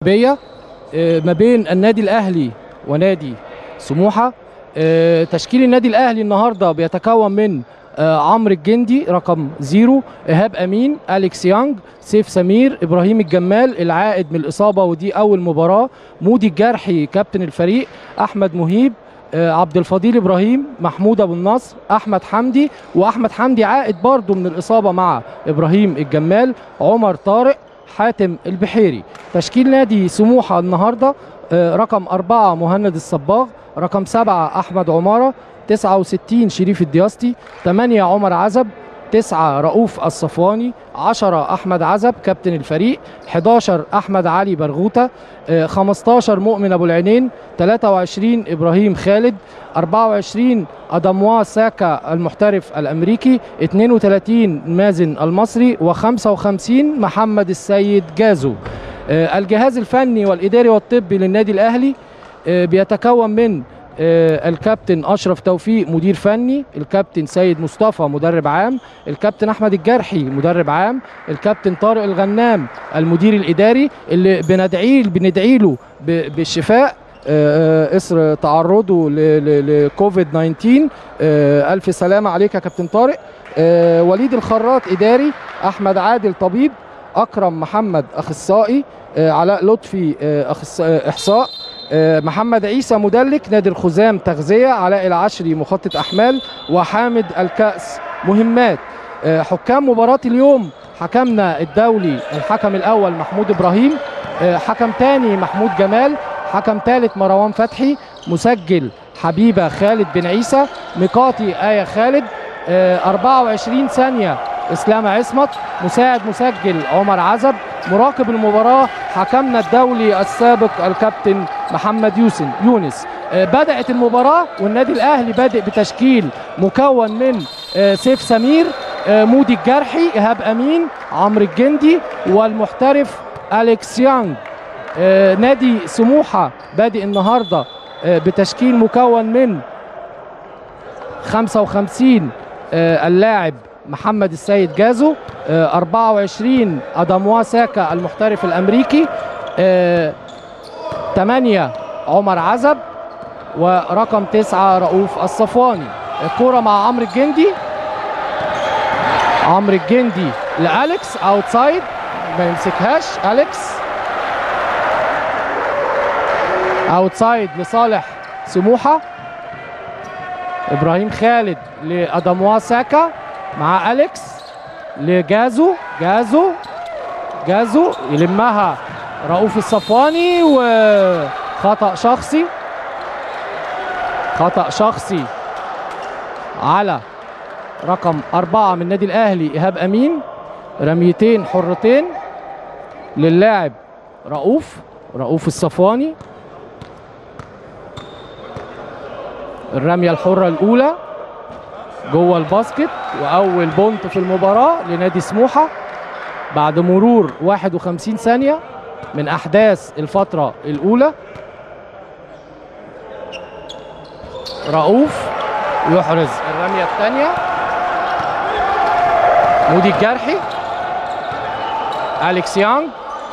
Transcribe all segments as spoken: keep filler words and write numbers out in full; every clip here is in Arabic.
بيا ما بين النادي الاهلي ونادي سموحه. تشكيل النادي الاهلي النهارده بيتكون من عمرو الجندي رقم زيرو، ايهاب امين، اليكس يانج، سيف سمير، ابراهيم الجمال العائد من الاصابه ودي اول مباراه، مودي الجرحي كابتن الفريق، احمد مهيب، عبد الفضيل ابراهيم، محمود ابو النصر، احمد حمدي، واحمد حمدي عائد برضه من الاصابه مع ابراهيم الجمال، عمر طارق، حاتم البحيري. تشكيل نادي سموحه النهارده رقم أربعة مهند الصباغ، رقم سبعة أحمد عمارة، تسعة وستين شريف الدياستي، ثمانية عمر عزب، تسعة رؤوف الصفواني، عشرة أحمد عزب كابتن الفريق، حداشر أحمد علي برغوتة، خمستاشر مؤمن أبو العينين، ثلاثة وعشرين إبراهيم خالد، أربعة وعشرين أداموا ساكا المحترف الأمريكي، اثنين وثلاثين مازن المصري، وخمسة وخمسين محمد السيد جازو. الجهاز الفني والإداري والطبي للنادي الأهلي بيتكون من الكابتن أشرف توفيق مدير فني، الكابتن سيد مصطفى مدرب عام، الكابتن أحمد الجرحي مدرب عام، الكابتن طارق الغنام المدير الإداري اللي بندعي بندعي له بالشفاء إثر تعرضه لكوفيد تسعة عشر. ألف سلامة عليك يا كابتن طارق. وليد الخراط إداري، أحمد عادل طبيب، أكرم محمد أخصائي، علاء لطفي إحصاء، محمد عيسى مدلك نادي الخزام تغذية، علاء العشري مخطط أحمال، وحامد الكأس مهمات. حكام مباراة اليوم: حكمنا الدولي الحكم الأول محمود إبراهيم، حكم تاني محمود جمال، حكم ثالث مروان فتحي، مسجل حبيبة خالد بن عيسى، نقاطي آية خالد، أربعة وعشرين ثانية إسلام عصمت، مساعد مسجل عمر عزب، مراقب المباراة حكمنا الدولي السابق الكابتن محمد يوسن يونس. بدأت المباراة والنادي الأهلي بادئ بتشكيل مكون من سيف سمير، مودي الجرحي، إيهاب أمين، عمرو الجندي، والمحترف أليكس يانج. نادي سموحة بادئ النهاردة بتشكيل مكون من خمسة وخمسين اللاعب محمد السيد جازو، أربعة وعشرين أداموا ساكا المحترف الأمريكي، ثمانية عمر عزب، ورقم تسعة رؤوف الصفواني. الكرة مع عمرو الجندي، عمرو الجندي لأليكس أوتسايد، ما يمسكهاش أليكس، أوتسايد لصالح سموحة. إبراهيم خالد لأداموا ساكا مع أليكس لجازو، جازو جازو يلمها رؤوف الصفواني، وخطأ شخصي، خطأ شخصي على رقم أربعة من النادي الأهلي إيهاب أمين. رميتين حرتين للاعب رؤوف رؤوف الصفواني. الرمية الحرة الأولى جوه الباسكت، وأول بونت في المباراة لنادي سموحة بعد مرور واحد وخمسين ثانية من أحداث الفترة الأولى. رؤوف يحرز الرمية الثانية، مودي الجرحي، أليكس يانج،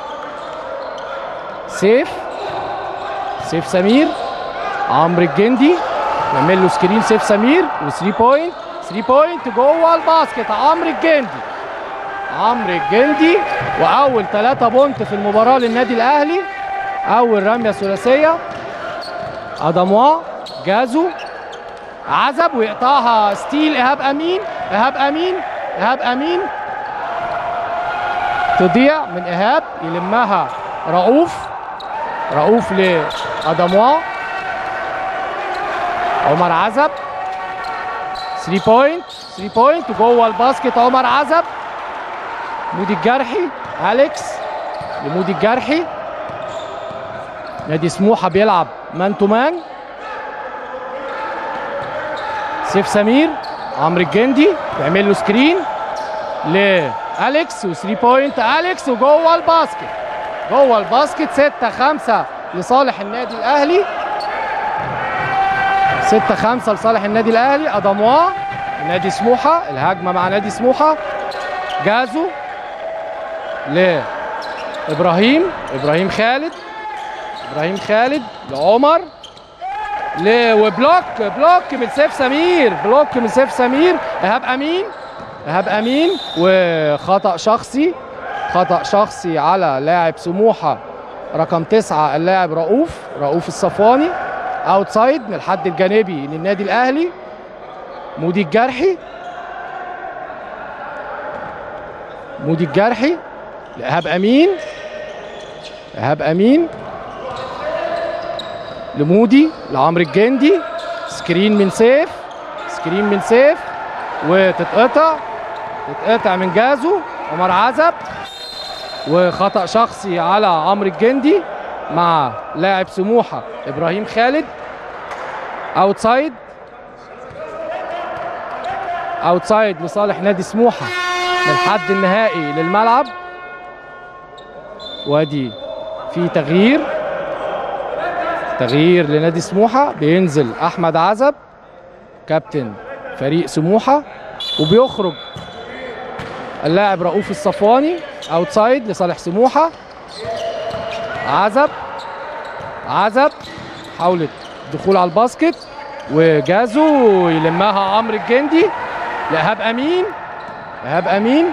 سيف سيف سمير، عمرو الجندي يعمل له سكرين، سيف سمير وثري بوينت، ثري بوينت جوه الباسكت، عمرو الجندي عمرو الجندي واول ثلاثة بونت في المباراه للنادي الاهلي. اول رميه ثلاثيه، أداموا، جازو، عزب، ويقطعها ستيل ايهاب امين، ايهاب امين ايهاب امين تضيع من ايهاب، يلمها رؤوف رؤوف لأداموا، عمر عزب، ثري بوينت ثري بوينت جوه الباسكت، عمر عزب، مودي الجرحي، أليكس لمودي الجرحي. نادي سموحة بيلعب مان تو مان. سيف سمير، عمرو الجندي بيعمل له سكرين لأليكس، وثري بوينت أليكس، وجوه الباسكت جوه الباسكت. ستة خمسة لصالح النادي الأهلي، ستة خمسة لصالح النادي الأهلي. أداموا نادي سموحة، الهجمة مع نادي سموحة. جازو ابراهيم ابراهيم خالد ابراهيم خالد لعمر ل وبلوك بلوك من سيف سمير بلوك من سيف سمير ايهاب امين ايهاب امين وخطأ شخصي خطأ شخصي على لاعب سموحة رقم تسعة اللاعب رؤوف رؤوف الصفواني. اوتسايد من الحد الجانبي للنادي الاهلي. مودي الجرحي مودي الجرحي لإيهاب امين ايهاب امين لمودي لعمرو الجندي. سكرين من سيف سكرين من سيف وتتقطع تتقطع من جازو عمر عزب وخطأ شخصي على عمرو الجندي مع لاعب سموحة ابراهيم خالد. اوتسايد اوتسايد لصالح نادي سموحة من الحد النهائي للملعب. وادي في تغيير تغيير لنادي سموحة. بينزل احمد عزب كابتن فريق سموحة وبيخرج اللاعب رؤوف الصفواني. اوتسايد لصالح سموحة. عزب عزب حاولت الدخول على الباسكت وجازو يلمها عمرو الجندي لإيهاب امين إيهاب امين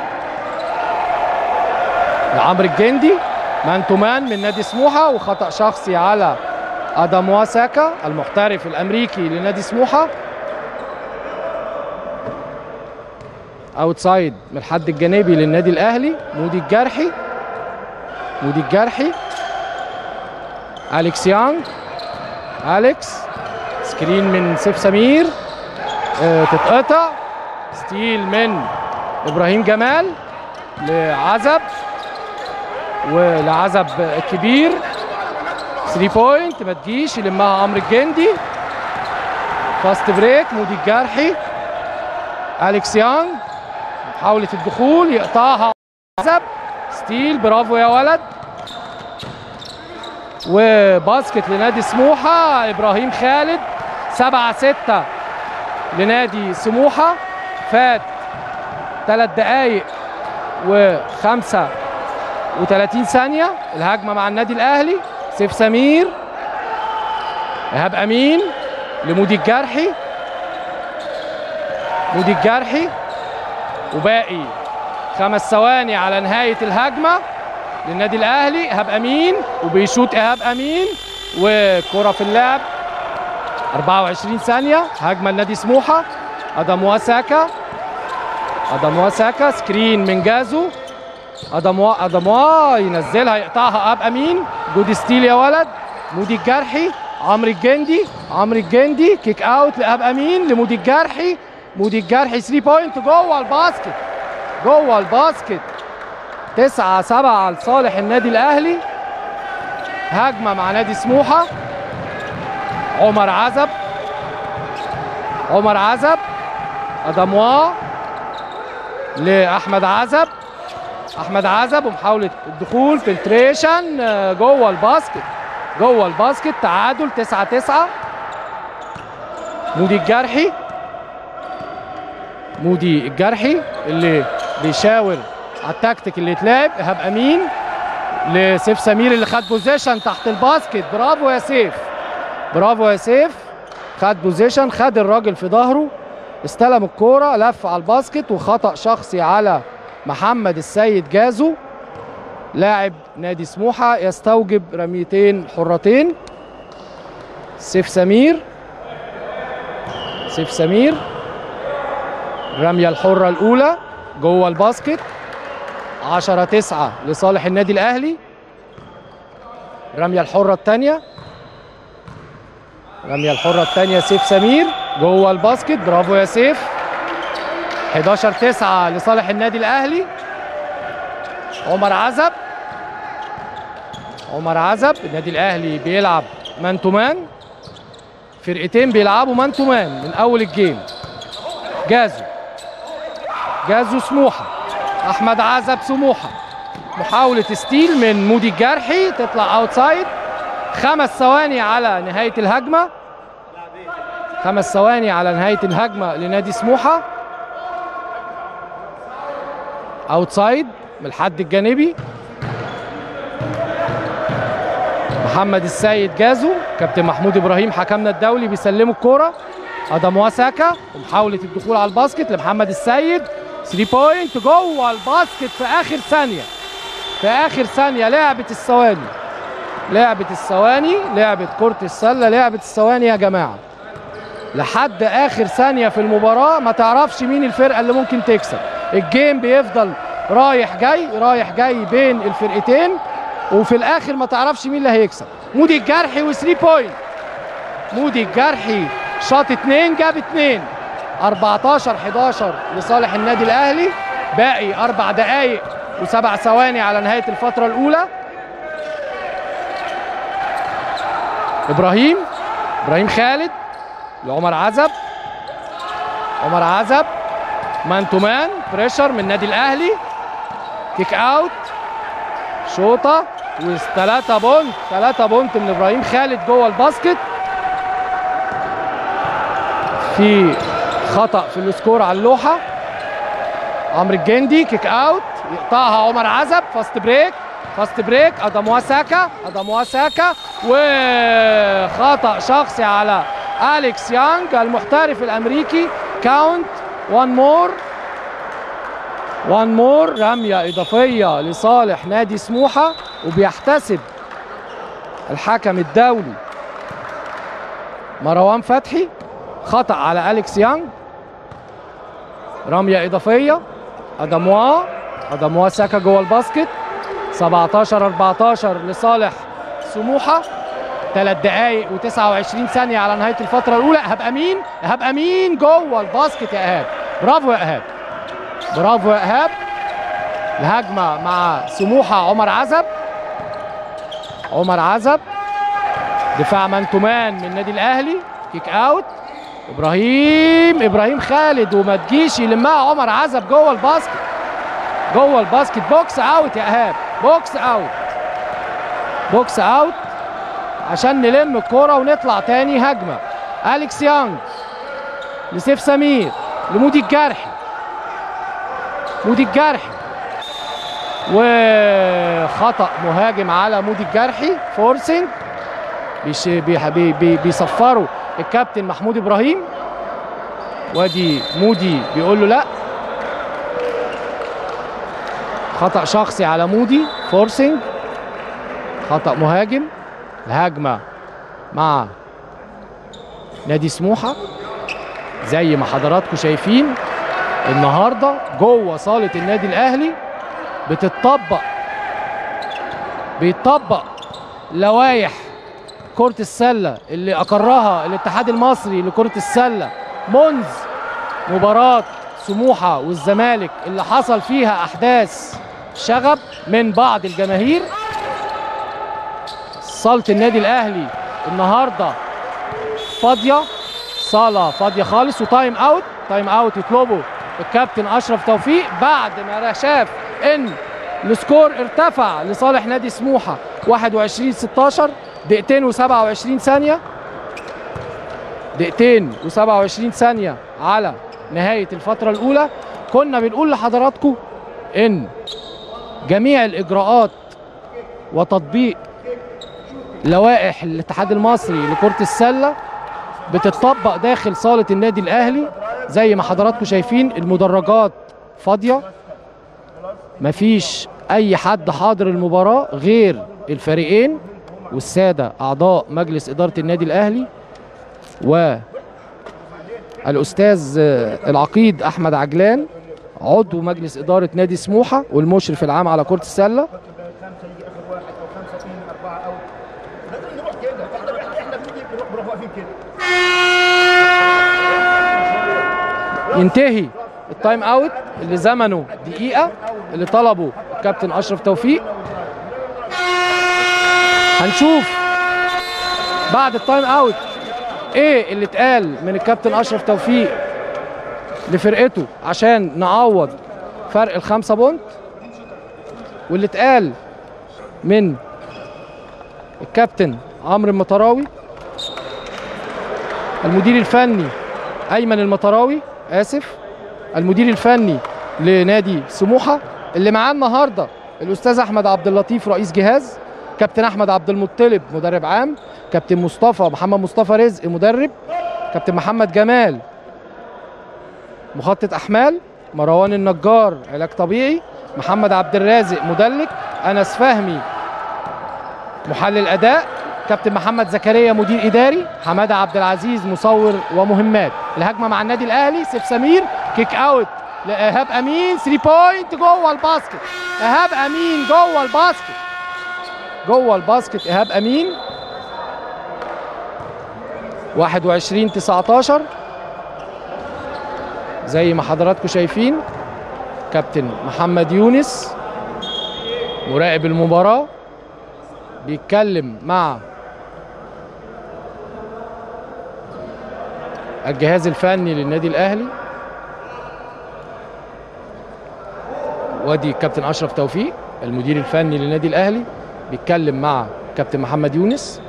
لعمرو الجندي مان تو مان من نادي سموحة وخطأ شخصي على اداموا ساكا المحترف الامريكي لنادي سموحة. اوتسايد من الحد الجانبي للنادي الاهلي. مودي الجرحي مودي الجرحي أليكس يانج أليكس سكرين من سيف سمير اه تتقطع. ستيل من ابراهيم جمال لعزب ولعزب الكبير. ثري بوينت ما تجيش يلمها عمرو الجندي. فاست بريك. مودي الجرحي أليكس يانج محاولة الدخول يقطعها عزب. ستيل برافو يا ولد. وباسكت لنادي سموحة ابراهيم خالد. سبعة ستة لنادي سموحة. فات ثلاث دقايق وخمسة وثلاثين ثانية. الهجمة مع النادي الاهلي. سيف سمير ايهاب امين لمودي الجرحي. مودي الجرحي وباقي خمس ثواني على نهاية الهجمة للنادي الاهلي. ايهاب امين وبيشوط ايهاب امين وكرة في اللعب. أربعة وعشرين ثانية. هجمة لنادي سموحة. اداموا ساكا اداموا ساكا سكرين من جازو. اداموا اداموا ينزلها يقطعها ايهاب امين. جود ستيل يا ولد. مودي الجرحي عمرو الجندي عمرو الجندي كيك اوت لايهاب امين لمودي الجرحي. مودي الجرحي ثري بوينت جوه الباسكت جوه الباسكت. تسعة سبعة لصالح النادي الاهلي. هجمة مع نادي سموحة. عمر عزب عمر عزب اداموا لاحمد عزب. احمد عزب ومحاولة الدخول فلتريشن جوه الباسكت جوه الباسكت. تعادل تسعة تسعة. مودي الجرحي مودي الجرحي اللي بيشاور على التكتيك اللي اتلعب. ايهاب امين لسيف سمير اللي خد بوزيشن تحت الباسكت. برافو يا سيف برافو يا سيف. خد بوزيشن خد الراجل في ظهره استلم الكوره لف على الباسكت. وخطأ شخصي على محمد السيد جازو لاعب نادي سموحة يستوجب رميتين حرتين. سيف سمير سيف سمير الرمية الحرة الأولى جوه الباسكت. عشرة تسعة لصالح النادي الأهلي. الرمية الحرة الثانية الرمية الحرة الثانية سيف سمير جوه الباسكت. برافو يا سيف. حداشر تسعة لصالح النادي الأهلي. عمر عزب عمر عزب النادي الأهلي بيلعب مان تو مان. فرقتين بيلعبوا مان تو مان من أول الجيم. جازو جازو سموحة. أحمد عزب سموحة. محاولة ستيل من مودي الجرحي تطلع اوتسايد. خمس ثواني على نهاية الهجمة. خمس ثواني على نهاية الهجمة لنادي سموحة. اوتسايد من الحد الجانبي. محمد السيد جازو، كابتن محمود ابراهيم حكمنا الدولي بيسلموا الكوره. اداموا ساكا ومحاوله الدخول على الباسكت لمحمد السيد، ثلاثة بوينت جوه الباسكت في اخر ثانيه. في اخر ثانيه لعبه الثواني، لعبه الثواني، لعبه كره السله، لعبه الثواني يا جماعه. لحد اخر ثانيه في المباراه ما تعرفش مين الفرقه اللي ممكن تكسب. الجيم بيفضل رايح جاي رايح جاي بين الفرقتين، وفي الاخر ما تعرفش مين اللي هيكسب. مودي الجرحي وثري بوينت. مودي الجرحي شاط اتنين جاب اتنين. أربعتاشر حداشر لصالح النادي الاهلي. باقي اربع دقائق وسبع ثواني على نهايه الفتره الاولى. ابراهيم ابراهيم خالد لعمر عزب. عمر عزب مان تو مان بريشر من النادي الاهلي. كيك اوت، شوطه وثلاثة بونت. ثلاثة بونت من ابراهيم خالد جوه الباسكت. في خطأ في السكور على اللوحه. عمرو الجندي كيك اوت، يقطعها عمر عزب. فاست بريك فاست بريك اداموا ساكا. اداموا ساكا وخطأ شخصي على أليكس يانج المحترف الامريكي. كاونت وان مور وان مور. رميه اضافيه لصالح نادي سموحه، وبيحتسب الحكم الدولي مروان فتحي خطأ على أليكس يانج. رميه اضافيه. اداموا اداموا ساكا جوه الباسكت. سبعتاشر أربعتاشر لصالح سموحه. ثلاث دقائق وتسعة وعشرين ثانيه على نهايه الفتره الاولى. ايهاب امين ايهاب امين جوه الباسكت يا ايهاب. برافو يا ايهاب، برافو يا ايهاب. الهجمه مع سموحه عمر عزب. عمر عزب دفاع مان تو مان من النادي الاهلي. كيك اوت. ابراهيم ابراهيم خالد وما تجيش يلمها عمر عزب جوه الباسكت. جوه الباسكت. بوكس اوت يا ايهاب، بوكس اوت بوكس اوت عشان نلم الكوره ونطلع تاني هجمه. أليكس يانج لسيف سمير لمودي الجرحي. مودي الجرحي وخطأ مهاجم على مودي الجرحي. فورسنج بيش بي بي بي بيصفروا الكابتن محمود ابراهيم، وادي مودي بيقول له لا. خطأ شخصي على مودي. فورسنج خطأ مهاجم. الهجمة مع نادي سموحة زي ما حضراتكم شايفين النهارده جوه صالة النادي الأهلي بتطبق بيطبق لوائح كرة السلة اللي أقرها الاتحاد المصري لكرة السلة منذ مباراة سموحة والزمالك اللي حصل فيها أحداث شغب من بعض الجماهير. صالة النادي الأهلي النهارده فاضية، صالة فاضية خالص. وتايم أوت، تايم أوت يطلبه الكابتن أشرف توفيق بعد ما شاف إن السكور ارتفع لصالح نادي سموحة واحد وعشرين ستاشر. دقيقتين وسبعة وعشرين ثانية، دقيقتين وسبعة وعشرين ثانية على نهاية الفترة الأولى. كنا بنقول لحضراتكم إن جميع الإجراءات وتطبيق لوائح الاتحاد المصري لكرة السلة بتطبق داخل صالة النادي الأهلي زي ما حضراتكم شايفين. المدرجات فاضية، مفيش أي حد حاضر المباراة غير الفريقين والسادة أعضاء مجلس إدارة النادي الأهلي والأستاذ العقيد أحمد عجلان عضو مجلس إدارة نادي سموحة والمشرف العام على كرة السلة. ينتهي التايم اوت اللي زمنه دقيقة اللي طلبه الكابتن أشرف توفيق. هنشوف بعد التايم اوت ايه اللي اتقال من الكابتن أشرف توفيق لفرقته عشان نعوض فرق الخمسة بونت، واللي اتقال من الكابتن عمرو المطراوي المدير الفني أيمن المطراوي آسف المدير الفني لنادي سموحة اللي معاه النهارده الأستاذ أحمد عبد اللطيف رئيس جهاز، كابتن احمد عبد المطلب مدرب عام، كابتن مصطفى محمد مصطفى رزق مدرب، كابتن محمد جمال مخطط احمال، مروان النجار علاج طبيعي، محمد عبد الرازق مدلك، انس فهمي محلل اداء، كابتن محمد زكريا مدير اداري، حماده عبد العزيز مصور ومهمات. الهجمه مع النادي الاهلي، سيف سمير، كيك اوت لايهاب امين، ثلاثة بوينت جوه الباسكت. ايهاب امين جوه الباسكت، جوه الباسكت ايهاب امين. واحد وعشرين تسعتاشر زي ما حضراتكم شايفين. كابتن محمد يونس مراقب المباراة بيتكلم مع الجهاز الفني للنادي الاهلي. وادي كابتن اشرف توفيق المدير الفني للنادي الاهلي بيتكلم مع كابتن محمد يونس.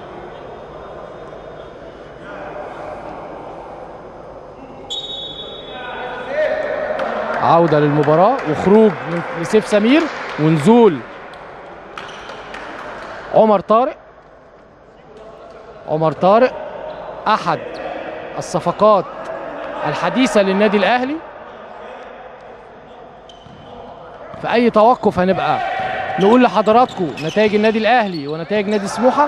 عودة للمباراة وخروج لسيف سمير ونزول عمر طارق. عمر طارق أحد الصفقات الحديثة للنادي الأهلي. في أي توقف هنبقى نقول لحضراتكم نتائج النادي الأهلي ونتائج نادي سموحة.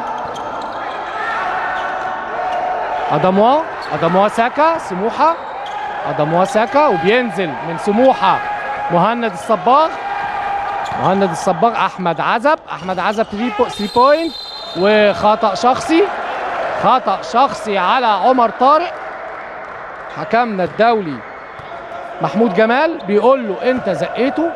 أدموا أدموا ساكا سموحة، أدموا ساكا، وبينزل من سموحة مهند الصباغ. مهند الصباغ أحمد عزب، أحمد عزب ثلاثة بوينت وخطأ شخصي، خطأ شخصي على عمر طارق. حكمنا الدولي محمود جمال بيقول له أنت زقيته.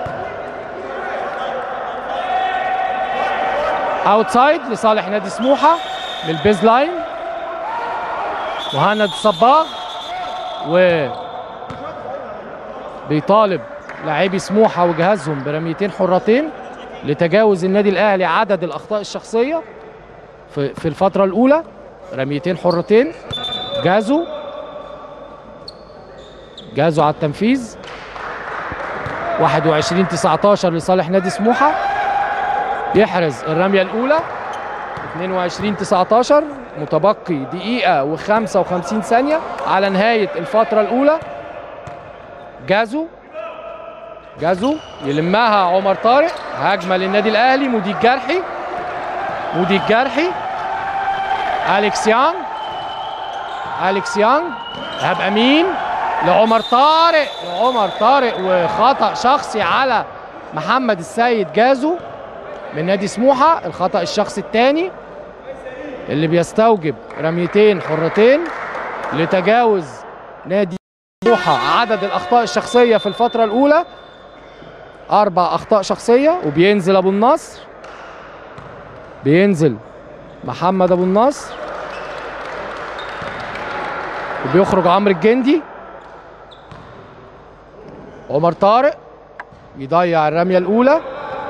اوتسايد لصالح نادي سموحة من البيز لاين. مهند الصباغ و بيطالب لاعبي سموحة وجهازهم برميتين حرتين لتجاوز النادي الاهلي عدد الاخطاء الشخصيه في في الفتره الاولى. رميتين حرتين، جازوا جازوا على التنفيذ. واحد وعشرين تسعتاشر لصالح نادي سموحة. يحرز الرميه الاولى. اتنين وعشرين تسعتاشر متبقي دقيقه وخمسة وخمسين ثانيه على نهايه الفتره الاولى. جازوا جازوا يلمها عمر طارق. هجمه للنادي الاهلي. مودي الجرحي مودي الجرحي أليكس يانج أليكس يانج إيهاب أمين لعمر طارق لعمر طارق وخطأ شخصي على محمد السيد جازو من نادي سموحة. الخطأ الشخصي الثاني اللي بيستوجب رميتين حرتين لتجاوز نادي سموحة عدد الأخطاء الشخصية في الفترة الأولى. أربع أخطاء شخصية. وبينزل أبو النصر بينزل محمد أبو النصر وبيخرج عمرو الجندي. عمر طارق يضيع الرمية الأولى.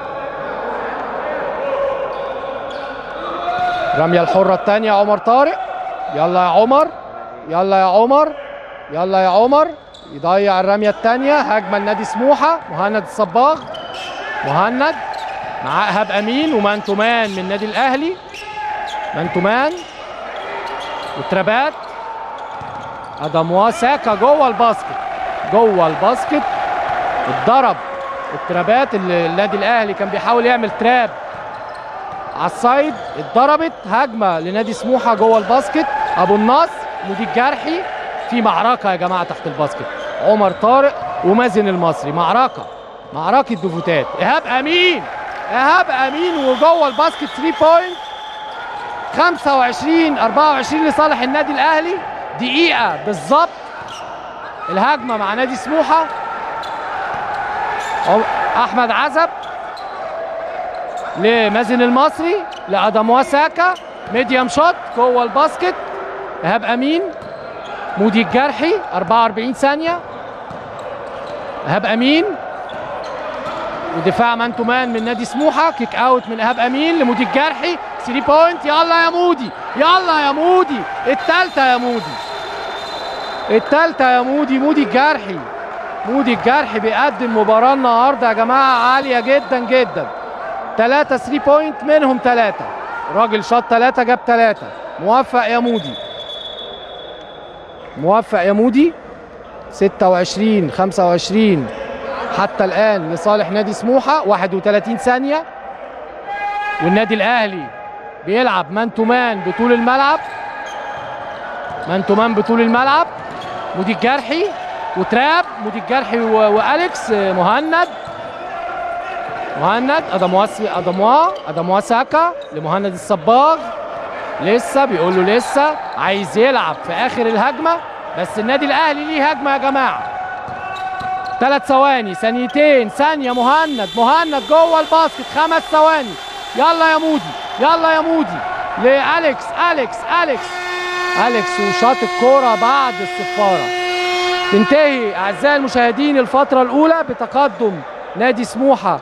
الرمية الحرة الثانية عمر طارق. يلا يا عمر يلا يا عمر يلا يا عمر. يضيع الرمية الثانية. هجمة لنادي سموحة. مهند الصباغ مهند مع إيهاب أمين ومان تو مان من النادي الأهلي. مان تو مان وترابات. أدموا ساكا جوه الباسكت جوه الباسكت. اتضرب الترابات اللي النادي الأهلي كان بيحاول يعمل تراب على السايد. اتضربت. هجمة لنادي سموحة جوه الباسكت. أبو النصر مودي الجرحي. في معركة يا جماعة تحت الباسكت. عمر طارق ومازن المصري. معركة معركة دفوتات. إيهاب أمين إيهاب أمين وجوه الباسكت ثلاثة بوينت. خمسة وعشرين أربعة وعشرين لصالح النادي الأهلي. دقيقة بالظبط. الهجمة مع نادي سموحة. أحمد عزب لمازن المصري لأدموا ساكا. ميديم شوت جوه الباسكت. إيهاب أمين مودي الجرحي. أربعة وأربعين ثانية. إيهاب أمين ودفاع مان تو مان من نادي سموحة. كيك اوت من إيهاب أمين لمودي الجرحي. ثلاثة بوينت. يلا يا مودي يلا يا مودي. التالتة يا مودي التالتة يا مودي. مودي الجرحي مودي الجرحي بيقدم مباراة النهارده يا جماعة عالية جدا جدا. ثلاثة ثري بوينت منهم ثلاثة. الراجل شاط ثلاثة جاب ثلاثة. موفق يا مودي، موفق يا مودي. ستة وعشرين خمسة وعشرين حتى الآن لصالح نادي سموحة. واحد وثلاثين ثانية والنادي الأهلي بيلعب مان تو مان بطول الملعب. مان تو مان بطول الملعب. مودي الجرحي وتراب. مودي الجرحي وأليكس. مهند مهند أدموا أدموا أدموا ساكا لمهند الصباغ. لسه بيقول له لسه عايز يلعب في آخر الهجمة، بس النادي الأهلي ليه هجمة يا جماعة. ثلاث ثواني، ثانيتين، ثانية. مهند مهند جوه الباسكت. خمس ثواني. يلا يا مودي، يلا يا مودي لأليكس. أليكس أليكس أليكس وشاط الكورة بعد الصفارة. تنتهي أعزائي المشاهدين الفترة الأولى بتقدم نادي سموحة.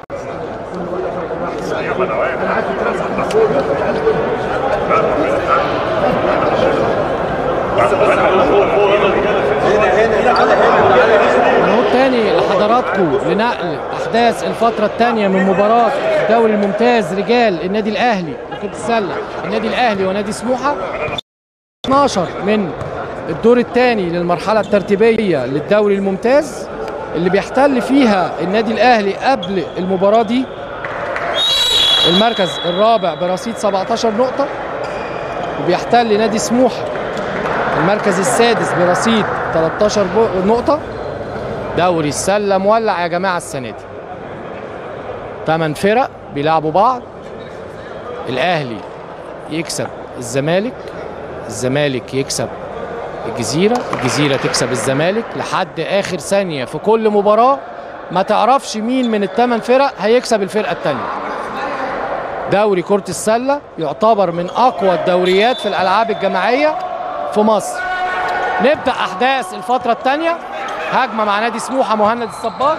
نعود تاني لحضراتكم لنقل احداث الفتره الثانيه من مباراه الدوري الممتاز رجال النادي الاهلي لكره السله، النادي الاهلي ونادي سموحه. اثناشر من الدور الثاني للمرحله الترتيبيه للدوري الممتاز اللي بيحتل فيها النادي الاهلي قبل المباراه دي المركز الرابع برصيد سبعتاشر نقطه، وبيحتل نادي سموحه المركز السادس برصيد تلتاشر نقطة. دوري السلة مولع يا جماعة السنة دي. ثمان فرق بيلعبوا بعض. الأهلي يكسب الزمالك، الزمالك يكسب الجزيرة، الجزيرة تكسب الزمالك لحد آخر ثانية في كل مباراة. ما تعرفش مين من الثمان فرق هيكسب الفرقة الثانية. دوري كرة السلة يعتبر من أقوى الدوريات في الألعاب الجماعية في مصر. نبدأ أحداث الفترة الثانية. هجمة مع نادي سموحة. مهند الصباغ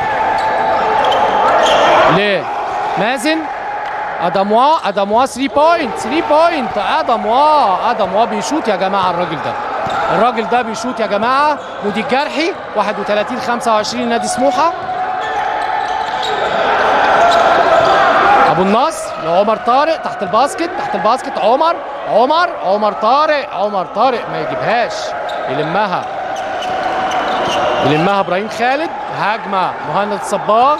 لمازن. أدموا أدموا ثري بوينت ثري بوينت. أدموا أدموا بيشوط يا جماعة. الراجل ده الراجل ده بيشوط يا جماعة. مودي الجرحي. واحد وثلاثين خمسة وعشرين نادي سموحة. أبو النصر لعمر طارق تحت الباسكت. تحت الباسكت عمر عمر عمر طارق. عمر طارق ما يجيبهاش، يلمها يلمها ابراهيم خالد. هجمه مهند الصباغ.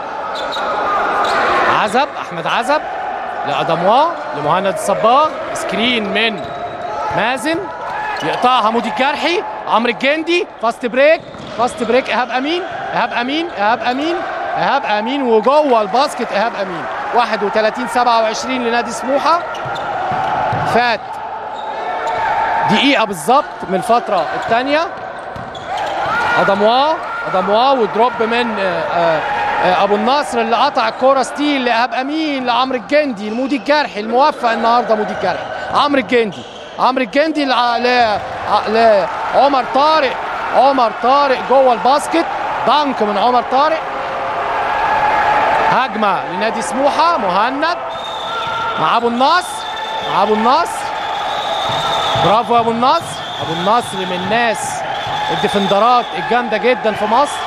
عزب احمد عزب لأدموا لمهند الصباغ. سكرين من مازن يقطعها مودي الجرحي. عمرو الجندي. فاست بريك فاست بريك. ايهاب امين ايهاب امين ايهاب امين ايهاب امين وجوه الباسكت ايهاب امين. واحد وثلاثين سبعة وعشرين لنادي سموحه. فات دقيقة بالظبط من الفترة الثانية. أدموا أدموا ودروب من آآ آآ أبو النصر اللي قطع الكورة. ستيل لإيهاب أمين لعمرو الجندي. لمودي الجرحي الموفق النهارده مودي الجرحي. عمرو الجندي عمرو الجندي لعمر طارق. عمر طارق جوه الباسكت. دانك من عمر طارق. هجمة لنادي سموحة. مهند مع أبو النصر مع أبو النصر. برافو يا أبو النصر. أبو النصر من الناس الديفندرات الجامدة جدا في مصر.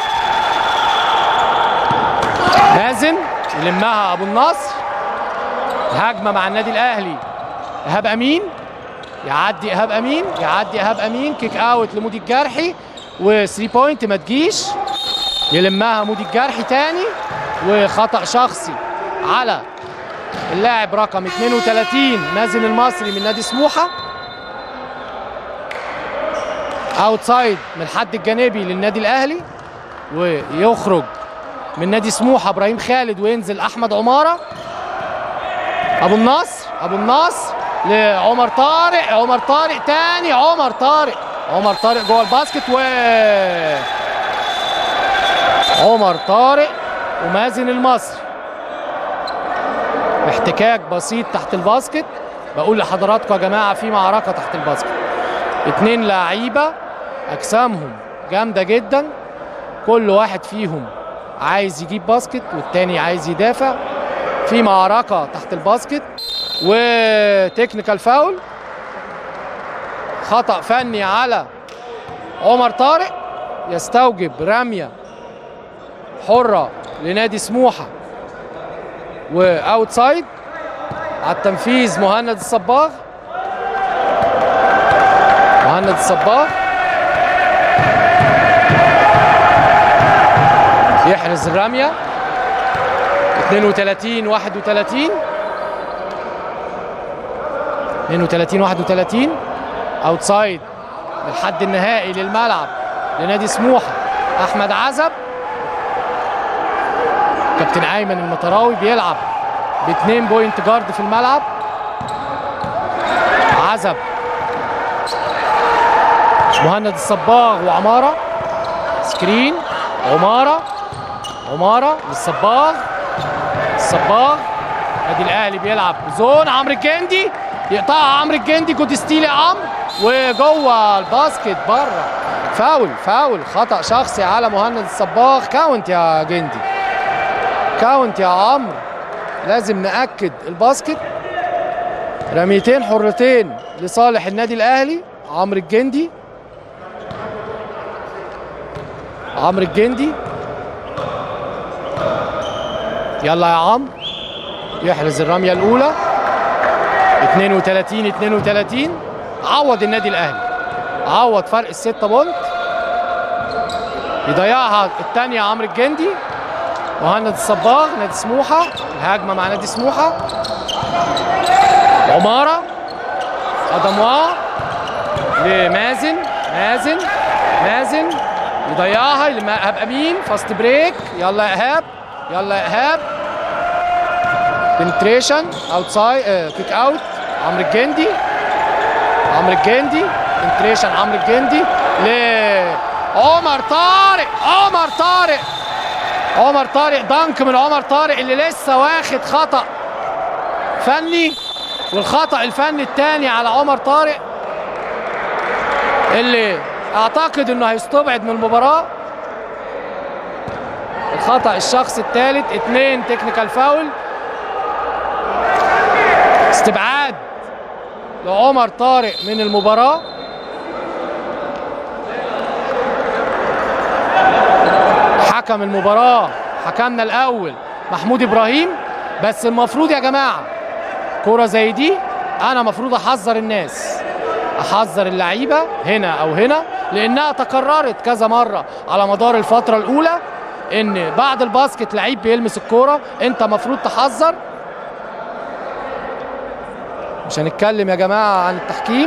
مازن يلمها أبو النصر. هجمة مع النادي الأهلي. إيهاب أمين يعدي. إيهاب أمين يعدي. إيهاب أمين كيك أوت لمودي الجرحي وثري بوينت ما تجيش. يلمها مودي الجرحي تاني وخطأ شخصي على اللاعب رقم اثنين وثلاثين مازن المصري من نادي سموحة. اوتسايد من الحد الجانبي للنادي الاهلي. ويخرج من نادي سموحة ابراهيم خالد وينزل احمد عمارة. ابو النصر ابو النصر لعمر طارق. عمر طارق تاني. عمر طارق عمر طارق جوه الباسكت. و عمر طارق ومازن المصري. احتكاك بسيط تحت الباسكت. بقول لحضراتكم يا جماعه في معركه تحت الباسكت. اتنين لعيبه اجسامهم جامده جدا. كل واحد فيهم عايز يجيب باسكت والتاني عايز يدافع. في معركه تحت الباسكت وتكنيكال فاول. خطأ فني على عمر طارق يستوجب رميه حره لنادي سموحه واوتسايد. على التنفيذ مهند الصباغ. مهند الصباغ يحرز الرميه. اثنين وثلاثين واحد وثلاثين اثنين وثلاثين واحد وثلاثين. اوتسايد للحد النهائي للملعب لنادي سموحه احمد عزب. كابتن ايمن المطراوي بيلعب باثنين بوينت جارد في الملعب. عزب، مهند الصباغ وعماره. سكرين عماره عماره للصباغ. الصباغ النادي الاهلي بيلعب زون. عمرو الجندي يقطعها. عمرو الجندي جود ستيل يا عمرو وجوه الباسكت بره. فاول فاول خطأ شخصي على مهند الصباغ. كاونت يا جندي، كاونت يا عمرو. لازم نأكد الباسكت. رميتين حرتين لصالح النادي الاهلي. عمرو الجندي عمرو الجندي يلا يا عمرو يحرز الرميه الاولى. اثنين وثلاثين اثنين وثلاثين. عوض النادي الاهلي، عوض فرق الستة بونت. يضيعها الثانيه عمرو الجندي. مهند الصباغ نادي سموحه. الهجمه مع نادي سموحه. عماره ادموا لمازن. مازن مازن يضيعها لإيهاب امين. فاست بريك. يلا يا ايهاب يلا يا ايهاب. بنتريشن اوتسايد كيك اوت. عمرو الجندي عمرو الجندي بنتريشن. عمرو الجندي لعمر طارق. عمر طارق عمر طارق دنك من عمر طارق اللي لسه واخد خطأ فني. والخطأ الفني الثاني على عمر طارق اللي اعتقد انه هيستبعد من المباراة. الخطأ الشخصي الثالث. اثنين تكنيكال فاول. استبعاد لعمر طارق من المباراة. حكم المباراة حكمنا الأول محمود إبراهيم. بس المفروض يا جماعة كرة زي دي أنا مفروض أحذر الناس، أحذر اللعيبة هنا أو هنا، لأنها تكررت كذا مرة على مدار الفترة الأولى إن بعد الباسكت لعيب بيلمس الكرة أنت مفروض تحذر. مش هنتكلم يا جماعة عن التحكيم،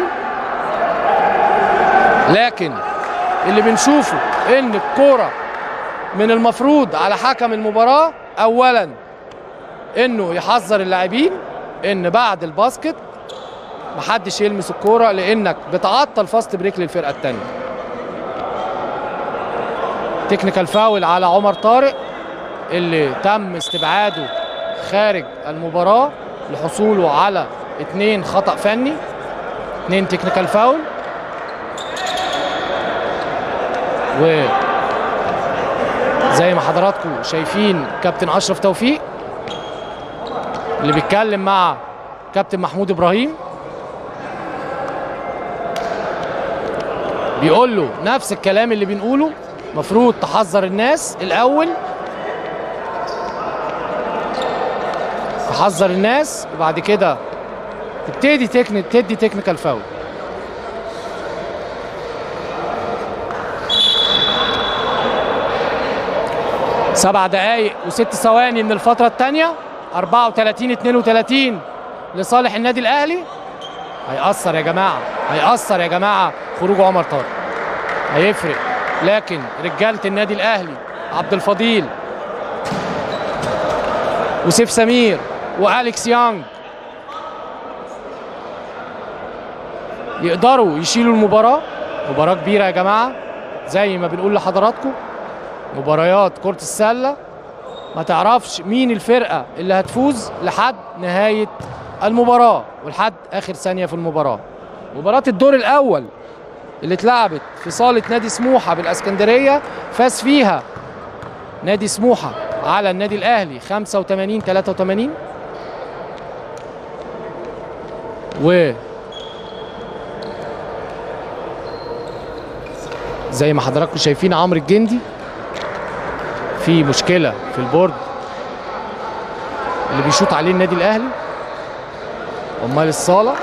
لكن اللي بنشوفه إن الكرة من المفروض على حكم المباراة أولاً إنه يحذر اللاعبين إن بعد الباسكت محدش يلمس الكرة، لأنك بتعطل فاست بريك للفرقة التانية. تكنيكال فاول على عمر طارق اللي تم استبعاده خارج المباراة لحصوله على اتنين خطأ فني. اتنين تكنيكال فاول. و زي ما حضراتكم شايفين كابتن أشرف توفيق اللي بيتكلم مع كابتن محمود إبراهيم بيقول له نفس الكلام اللي بنقوله، مفروض تحذر الناس الأول، تحذر الناس وبعد كده تبتدي تكنيك تدي تكنيكال فاول. سبع دقايق وست ثواني من الفترة الثانية. أربعة وثلاثين اثنين وثلاثين لصالح النادي الأهلي. هيأثر يا جماعة، هيأثر يا جماعة خروج عمر طارق، هيفرق. لكن رجالة النادي الأهلي عبد الفضيل وسيف سمير وأليكس يانج يقدروا يشيلوا المباراة. مباراة كبيرة يا جماعة زي ما بنقول لحضراتكم. مباريات كرة السلة ما تعرفش مين الفرقة اللي هتفوز لحد نهاية المباراة ولحد آخر ثانية في المباراة. مباراة الدور الأول اللي اتلعبت في صالة نادي سموحة بالاسكندرية فاز فيها نادي سموحة على النادي الأهلي خمسة وثمانين ثلاثة وثمانين. و زي ما حضراتكم شايفين عمرو الجندي في مشكلة في البورد اللي بيشوط عليه النادي الاهلي. عمال الصاله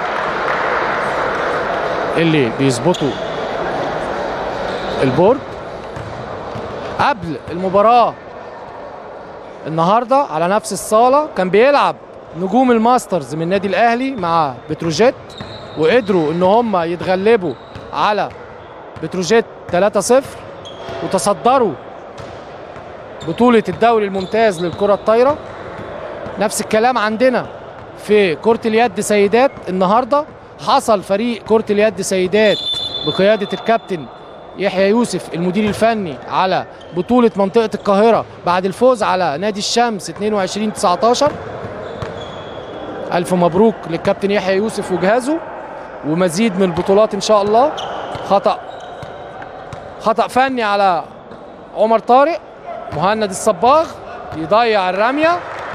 اللي بيظبطوا البورد. قبل المباراه النهارده على نفس الصاله كان بيلعب نجوم الماسترز من النادي الاهلي مع بتروجيت، وقدروا ان هم يتغلبوا على بتروجيت ثلاثة صفر وتصدروا بطولة الدوري الممتاز للكرة الطايرة. نفس الكلام عندنا في كرة اليد سيدات. النهارده حصل فريق كرة اليد سيدات بقيادة الكابتن يحيى يوسف المدير الفني على بطولة منطقة القاهرة بعد الفوز على نادي الشمس اثنين وعشرين تسعتاشر. ألف مبروك للكابتن يحيى يوسف وجهازه، ومزيد من البطولات إن شاء الله. خطأ خطأ فني على عمر طارق. مهند الصباغ يضيع الرمية.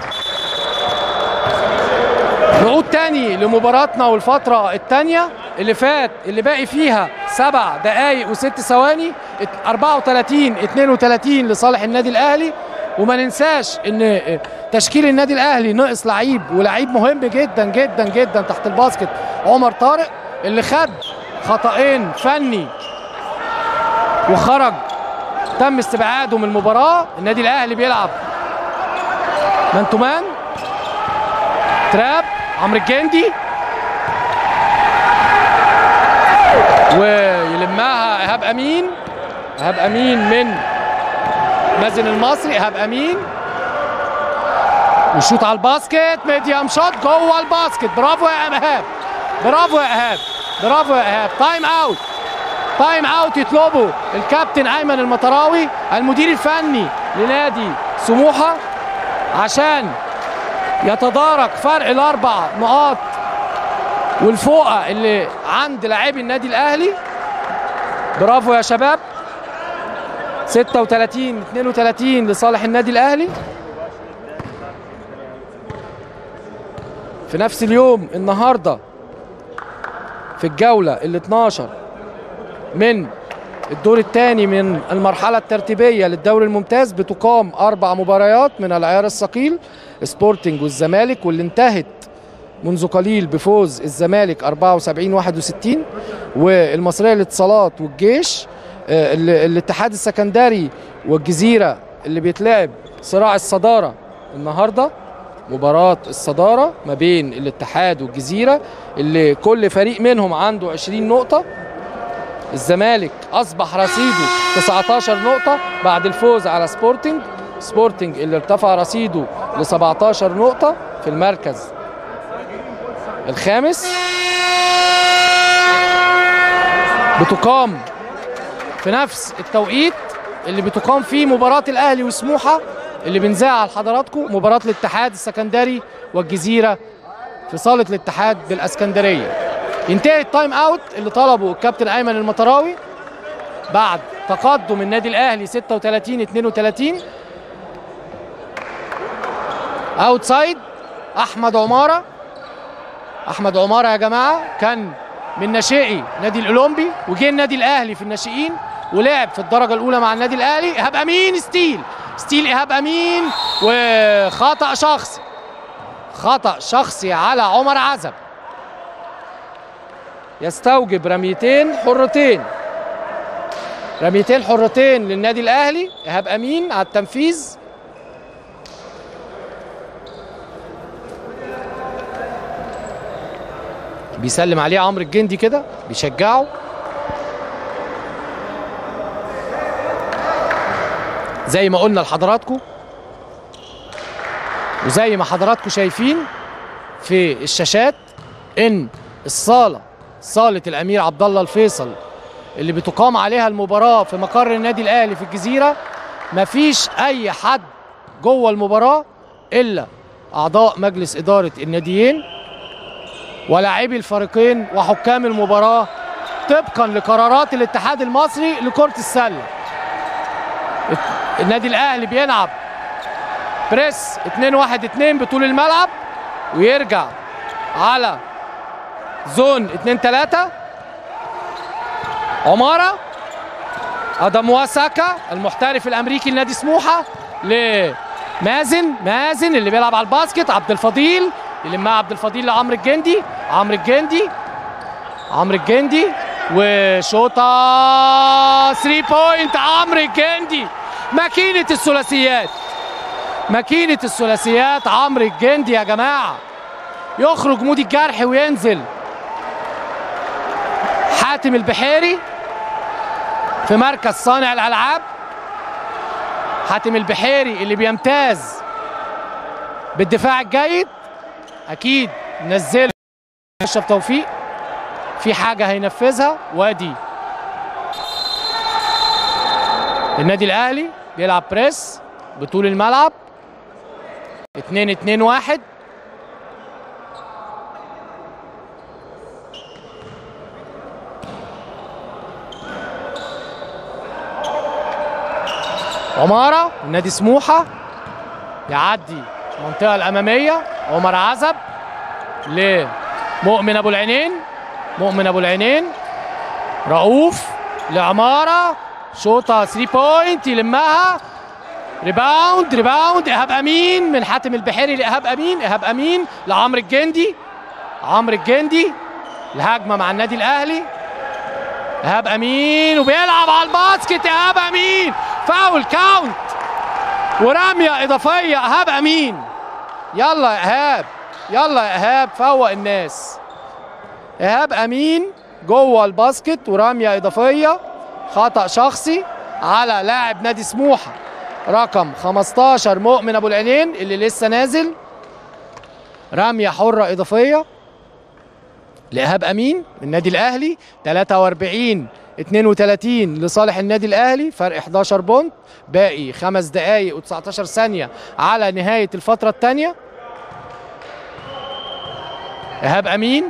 نعود تاني لمباراتنا والفترة التانية اللي فات اللي باقي فيها سبع دقايق وست ثواني. أربعة وثلاثين اثنين وثلاثين لصالح النادي الأهلي. وما ننساش ان تشكيل النادي الأهلي ناقص لعيب، ولعيب مهم جدا جدا جدا تحت الباسكت، عمر طارق، اللي خد خطأين فني وخرج، تم استبعاده من المباراة. النادي الأهلي بيلعب مان تو مان. تراب عمرو الجندي ويلمها إيهاب أمين. إيهاب أمين من مازن المصري. إيهاب أمين وشوط على الباسكت، ميديم شوت جوه الباسكت. برافو يا إيهاب، برافو يا إيهاب، برافو يا إيهاب. تايم أوت، تايم أوت يطلبه الكابتن أيمن المطراوي المدير الفني لنادي سموحة عشان يتدارك فرق الأربع نقاط والفوقة اللي عند لاعبي النادي الأهلي. برافو يا شباب. ستة وثلاثين اثنين وثلاثين لصالح النادي الأهلي. في نفس اليوم النهارده في الجولة ال اثناشر من الدور الثاني من المرحلة الترتيبية للدوري الممتاز بتقام أربع مباريات من العيار الثقيل، سبورتنج والزمالك، واللي انتهت منذ قليل بفوز الزمالك أربعة وسبعين واحد وستين، والمصرية للاتصالات والجيش، الاتحاد السكندري والجزيرة اللي بيتلعب صراع الصدارة النهارده. مباراة الصدارة ما بين الاتحاد والجزيرة اللي كل فريق منهم عنده عشرين نقطة. الزمالك أصبح رصيده تسعتاشر نقطة بعد الفوز على سبورتنج. سبورتنج اللي ارتفع رصيده ل سبعتاشر نقطة في المركز الخامس. بتقام في نفس التوقيت اللي بتقام فيه مباراة الأهلي وسموحة اللي بنذاعها لحضراتكم، مباراة الاتحاد السكندري والجزيرة في صالة الاتحاد بالاسكندرية. ينتهي التايم اوت اللي طلبه الكابتن ايمن المطراوي بعد تقدم النادي الاهلي ستة وثلاثين اثنين وثلاثين. اوتسايد احمد عماره. احمد عماره يا جماعه كان من ناشئي نادي الاولمبي وجه النادي الاهلي في الناشئين ولعب في الدرجه الاولى مع النادي الاهلي. ايهاب امين ستيل ستيل ايهاب امين، وخطا شخصي خطا شخصي على عمر عزب يستوجب رميتين حرتين. رميتين حرتين للنادي الاهلي. ايهاب امين على التنفيذ. بيسلم عليه عمرو الجندي كده بيشجعه. زي ما قلنا لحضراتكم وزي ما حضراتكم شايفين في الشاشات ان الصاله صاله الامير عبد الله الفيصل اللي بتقام عليها المباراه في مقر النادي الاهلي في الجزيره مفيش اي حد جوه المباراه الا اعضاء مجلس اداره الناديين ولاعبي الفريقين وحكام المباراه طبقا لقرارات الاتحاد المصري لكره السله. النادي الاهلي بيلعب بريس اتنين واحد اتنين بطول الملعب ويرجع على زون اتنين تلاتة. عماره ادم واساكا المحترف الامريكي لنادي سموحه مازن مازن اللي بيلعب على الباسكت. عبد الفضيل يلمها عبد الفضيل لعمرو الجندي. عمرو الجندي عمرو الجندي وشوطه ثلاثة بوينت. عمرو الجندي ماكينه الثلاثيات ماكينه الثلاثيات. عمرو الجندي يا جماعه يخرج مودي الجرح وينزل حاتم البحيري في مركز صانع الالعاب. حاتم البحيري اللي بيمتاز بالدفاع الجيد اكيد نزله اشرف توفيق في حاجه هينفذها. وادي النادي الاهلي بيلعب بريس بطول الملعب. اتنين اتنين واحد. عمارة النادي سموحة يعدي المنطقة الأمامية. عمر عزب لمؤمن أبو العينين. مؤمن أبو العينين. رؤوف لعمارة شوطة ثلاثة بوينت يلمها. ريباوند ريباوند إيهاب أمين من حاتم البحيري لإيهاب أمين. إيهاب أمين لعمرو الجندي. عمرو الجندي الهجمة مع النادي الأهلي. إيهاب أمين وبيلعب على الباسكت. إيهاب أمين فاول كاونت ورمية إضافية. إيهاب أمين يلا يا إيهاب يلا يا إيهاب فوق الناس. إيهاب أمين جوه الباسكت ورمية إضافية. خطأ شخصي على لاعب نادي سموحة رقم خمستاشر مؤمن أبو العينين اللي لسه نازل. رمية حرة إضافية لإيهاب أمين من النادي الأهلي. تلاتة وأربعين اتنين وتلاتين لصالح النادي الأهلي. فرق حداشر بونت. باقي خمس دقايق وتسعتاشر ثانية على نهاية الفترة الثانية. إيهاب أمين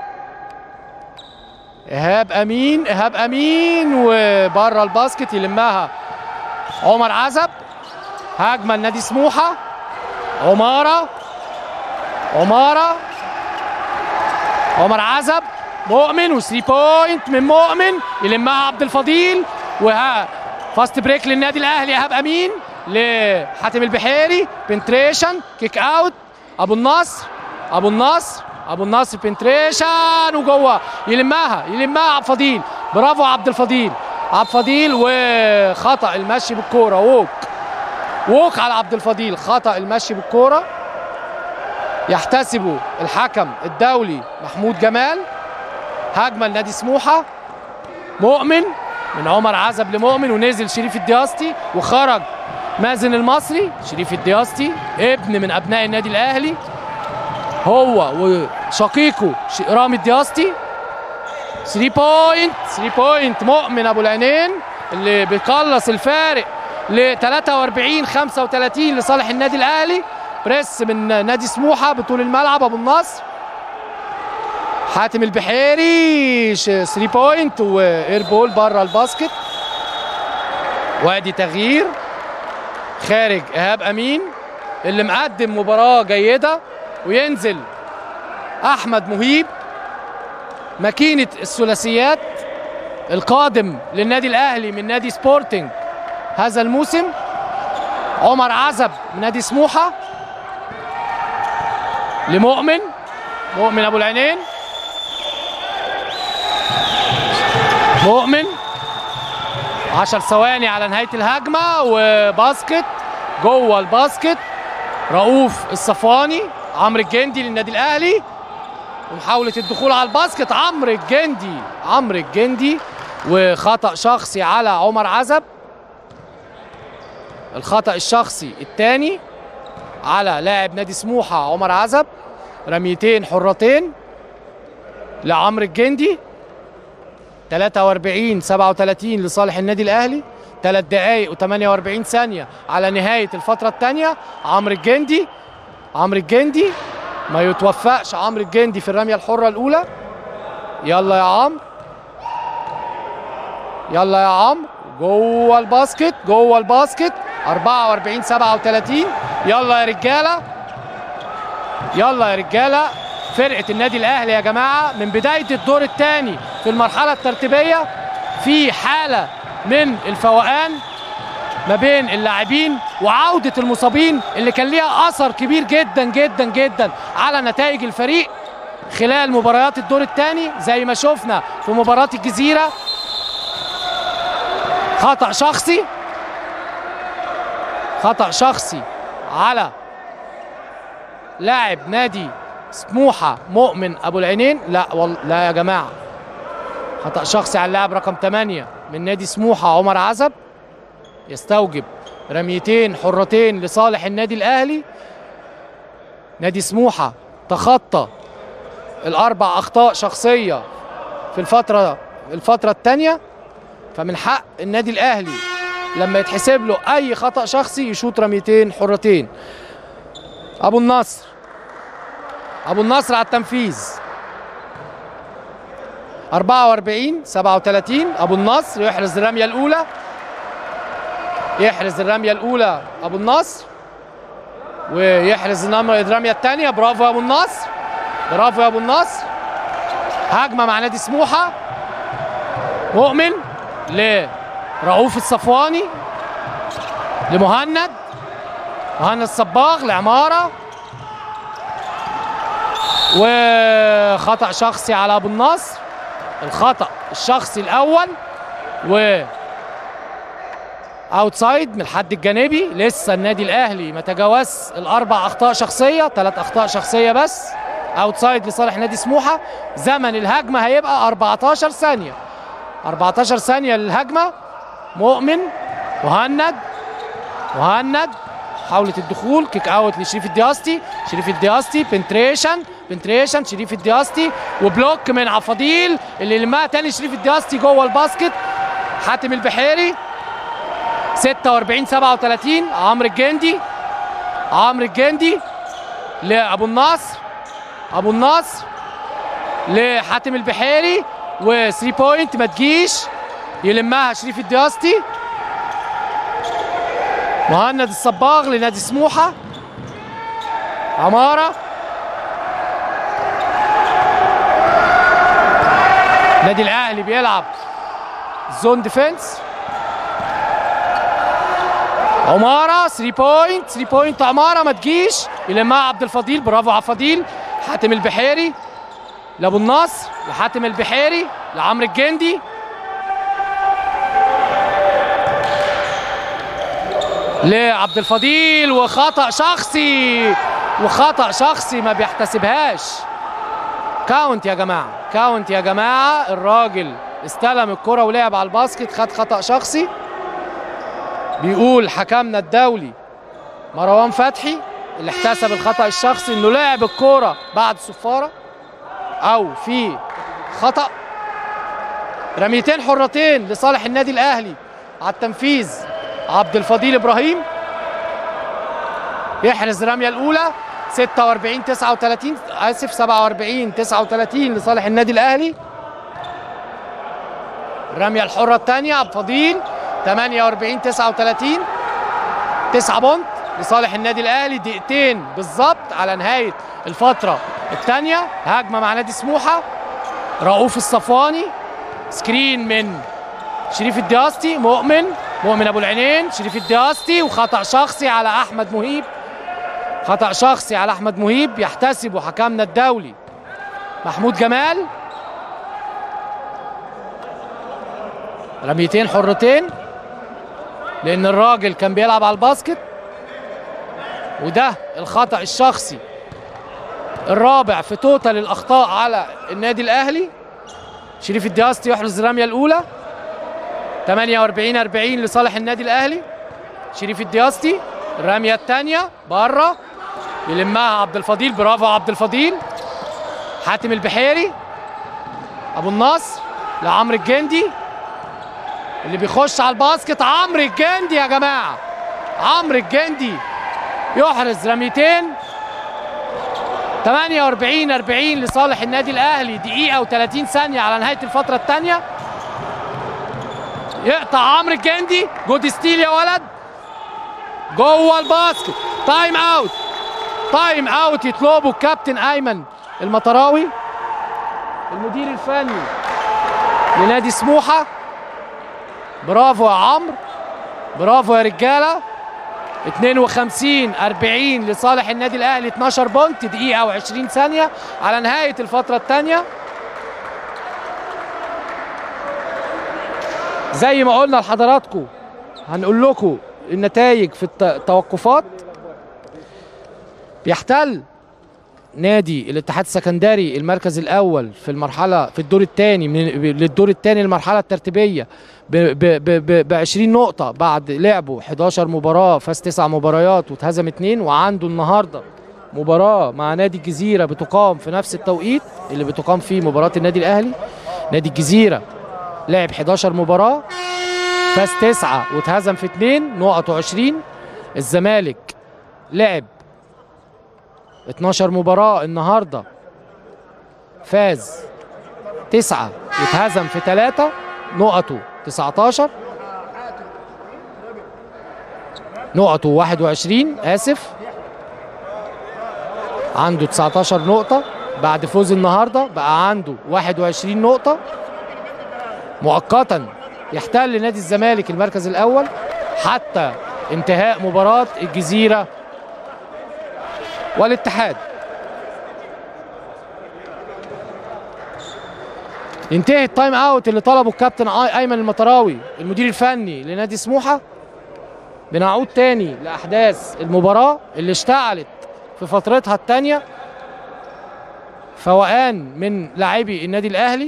إيهاب أمين إيهاب أمين وبره الباسكت يلمها عمر عزب. هجمة النادي سموحة. عمارة عمارة عمر عزب. مؤمن وثري بوينت من مؤمن يلمها عبد الفضيل. وها فاست بريك للنادي الاهلي. ايهاب امين لحاتم البحيري. بنتريشن كيك اوت. ابو النصر ابو النصر ابو النصر بنتريشن وجوه يلمها يلمها عبد الفضيل. برافو عبد الفضيل. عبد الفضيل وخطأ المشي بالكوره. ووك ووك على عبد الفضيل. خطأ المشي بالكوره يحتسبه الحكم الدولي محمود جمال. هجمه لنادي سموحه. مؤمن من عمر عزب لمؤمن ونزل شريف الدياسطي وخرج مازن المصري. شريف الدياسطي ابن من ابناء النادي الاهلي هو وشقيقه رامي الدياسطي. ثري بوينت ثري بوينت مؤمن ابو العينين اللي بيقلص الفارق ل تلاتة وأربعين خمسة وتلاتين لصالح النادي الاهلي. بريس من نادي سموحه بطول الملعب. ابو النصر حاتم البحيري ثري بوينت واير بول بره الباسكت. وادي تغيير خارج ايهاب امين اللي مقدم مباراه جيده وينزل احمد مهيب ماكينه الثلاثيات القادم للنادي الاهلي من نادي سبورتنج هذا الموسم. عمر عزب من نادي سموحه لمؤمن مؤمن ابو العينين. مؤمن عشر ثواني على نهايه الهجمه وباسكت جوه الباسكت. رؤوف الصفواني. عمرو الجندي للنادي الاهلي ومحاوله الدخول على الباسكت. عمرو الجندي عمرو الجندي وخطأ شخصي على عمر عزب. الخطأ الشخصي الثاني على لاعب نادي سموحه عمر عزب. رميتين حرتين لعمرو الجندي. تلاتة وأربعين سبعة وتلاتين لصالح النادي الاهلي. ثلاث دقائق وتمانية وأربعين ثانية على نهاية الفترة الثانية. عمرو الجندي عمرو الجندي ما يتوفقش عمرو الجندي في الرمية الحرة الأولى. يلا يا عمرو يلا يا عمرو جوه الباسكت جوه الباسكت. أربعة وأربعين سبعة وتلاتين. يلا يا رجالة يلا يا رجالة. فرقة النادي الأهلي يا جماعة من بداية الدور الثاني في المرحلة الترتيبية في حالة من الفوقان ما بين اللاعبين وعودة المصابين اللي كان ليها أثر كبير جدا جدا جدا على نتائج الفريق خلال مباريات الدور الثاني زي ما شفنا في مباراة الجزيرة. خطأ شخصي، خطأ شخصي على لاعب نادي سموحة مؤمن أبو العينين. لا والله لا يا جماعة، خطأ شخصي على اللاعب رقم ثمانية من نادي سموحة عمر عزب، يستوجب رميتين حرتين لصالح النادي الأهلي. نادي سموحة تخطى الأربع أخطاء شخصية في الفترة الفترة الثانية، فمن حق النادي الأهلي لما يتحسب له أي خطأ شخصي يشوط رميتين حرتين. أبو النصر أبو النصر على التنفيذ، أربعة وأربعين سبعة وثلاثين. أبو النصر يحرز الرمية الأولى، يحرز الرمية الأولى أبو النصر، ويحرز الرمية الثانية. برافو يا أبو النصر، برافو يا أبو النصر. هجمة مع نادي سموحة، مؤمن لرؤوف الصفواني، لمهند، مهند الصباغ لعمارة، وخطأ شخصي على أبو النصر، الخطأ الشخصي الأول، و اوتسايد من الحد الجانبي. لسه النادي الأهلي ما تجاوز الأربع أخطاء شخصية، ثلاث أخطاء شخصية بس. اوتسايد لصالح نادي سموحة. زمن الهجمة هيبقى أربعتاشر ثانية، أربعتاشر ثانية للهجمة. مؤمن، مهند، مهند حاولت الدخول، كيك اوت لشريف الدياستي، شريف الدياستي بنتريشن، بنتريشن شريف الدياستي، وبلوك من عفاضيل اللي لمها تاني شريف الدياستي جوه الباسكت. حاتم البحيري ستة وأربعين سبعة وثلاثين. عمرو الجندي، عمرو الجندي لأبو النصر، أبو النصر لحاتم البحيري، وثري بوينت ما تجيش، يلمها شريف الدياستي. مهند الصباغ لنادي سموحة. عمارة، نادي الأهلي بيلعب زون ديفنس. عمارة ثري بوينت، ثري بوينت عمارة ما تجيش، يلمها عبد الفضيل. برافو عبد الفضيل. حاتم البحيري لأبو النصر، لحاتم البحيري، لعمرو الجندي، لعبد الفضيل، وخطأ شخصي، وخطأ شخصي ما بيحتسبهاش. كاونت يا جماعة، كاونت يا جماعة. الراجل استلم الكرة ولعب على الباسكت، خد خطأ شخصي. بيقول حكمنا الدولي مروان فتحي اللي احتسب الخطأ الشخصي انه لعب الكرة بعد الصفارة او في خطأ. رميتين حرتين لصالح النادي الأهلي على التنفيذ. عبد الفضيل إبراهيم يحرز الرمية الأولى، ستة وأربعين تسعة وثلاثين، آسف سبعة وأربعين تسعة وثلاثين لصالح النادي الأهلي. الرمية الحرة الثانية عبد الفضيل، ثمانية وأربعين تسعة وثلاثين، تسعة بونت لصالح النادي الأهلي. دقيقتين بالظبط على نهاية الفترة الثانية. هجمة مع نادي سموحة. رؤوف الصفواني، سكرين من شريف الدياستي. مؤمن، مؤمن أبو العينين، شريف الدياستي، وخطأ شخصي على أحمد مهيب، خطأ شخصي على أحمد مهيب يحتسبه حكمنا الدولي محمود جمال. رميتين حرتين لأن الراجل كان بيلعب على الباسكت، وده الخطأ الشخصي الرابع في توتال الأخطاء على النادي الأهلي. شريف الدياستي يحرز الرمية الأولى، ثمانية وأربعين أربعين لصالح النادي الأهلي. شريف الدياستي الرمية الثانية بره، يلمها عبد الفضيل. برافو عبد الفضيل. حاتم البحيري، أبو النصر لعمرو الجندي اللي بيخش على الباسكت. عمرو الجندي يا جماعة، عمرو الجندي يحرز رميتين. ثمانية وأربعين أربعين لصالح النادي الأهلي، دقيقة وثلاثين ثانية على نهاية الفترة الثانية. يقطع عمرو الجندي، جود ستيل يا ولد، جوه الباسكت. تايم اوت، تايم اوت يطلبه الكابتن أيمن المطراوي المدير الفني لنادي سموحة. برافو يا عمرو، برافو يا رجالة. اتنين وخمسين أربعين لصالح النادي الاهلي، اتناشر بونت، دقيقه وعشرين ثانيه على نهايه الفتره الثانيه. زي ما قلنا لحضراتكم هنقول لكم النتائج في التوقفات. بيحتل نادي الاتحاد السكندري المركز الاول في المرحله في الدور الثاني من للدور الثاني المرحله الترتيبيه ب عشرين نقطه بعد لعبه حداشر مباراه، فاز تسع مباريات واتهزم اثنين، وعنده النهارده مباراه مع نادي الجزيره بتقام في نفس التوقيت اللي بتقام فيه مباراه النادي الاهلي. نادي الجزيره لعب حداشر مباراه، فاز تسعه واتهزم في اثنين، نقطه عشرين. الزمالك لعب اتناشر مباراة النهارده، فاز تسعة واتهزم في ثلاثة، نقطه تسعتاشر، نقطه واحد وعشرين، آسف، عنده تسعتاشر نقطة بعد فوز النهارده، بقى عنده واحد وعشرين نقطة. مؤقتا يحتل نادي الزمالك المركز الأول حتى انتهاء مباراة الجزيرة والاتحاد. ينتهي التايم اوت اللي طلبه الكابتن ايمن المطراوي المدير الفني لنادي سموحه. بنعود تاني لاحداث المباراه اللي اشتعلت في فترتها الثانيه، فوقان من لاعبي النادي الاهلي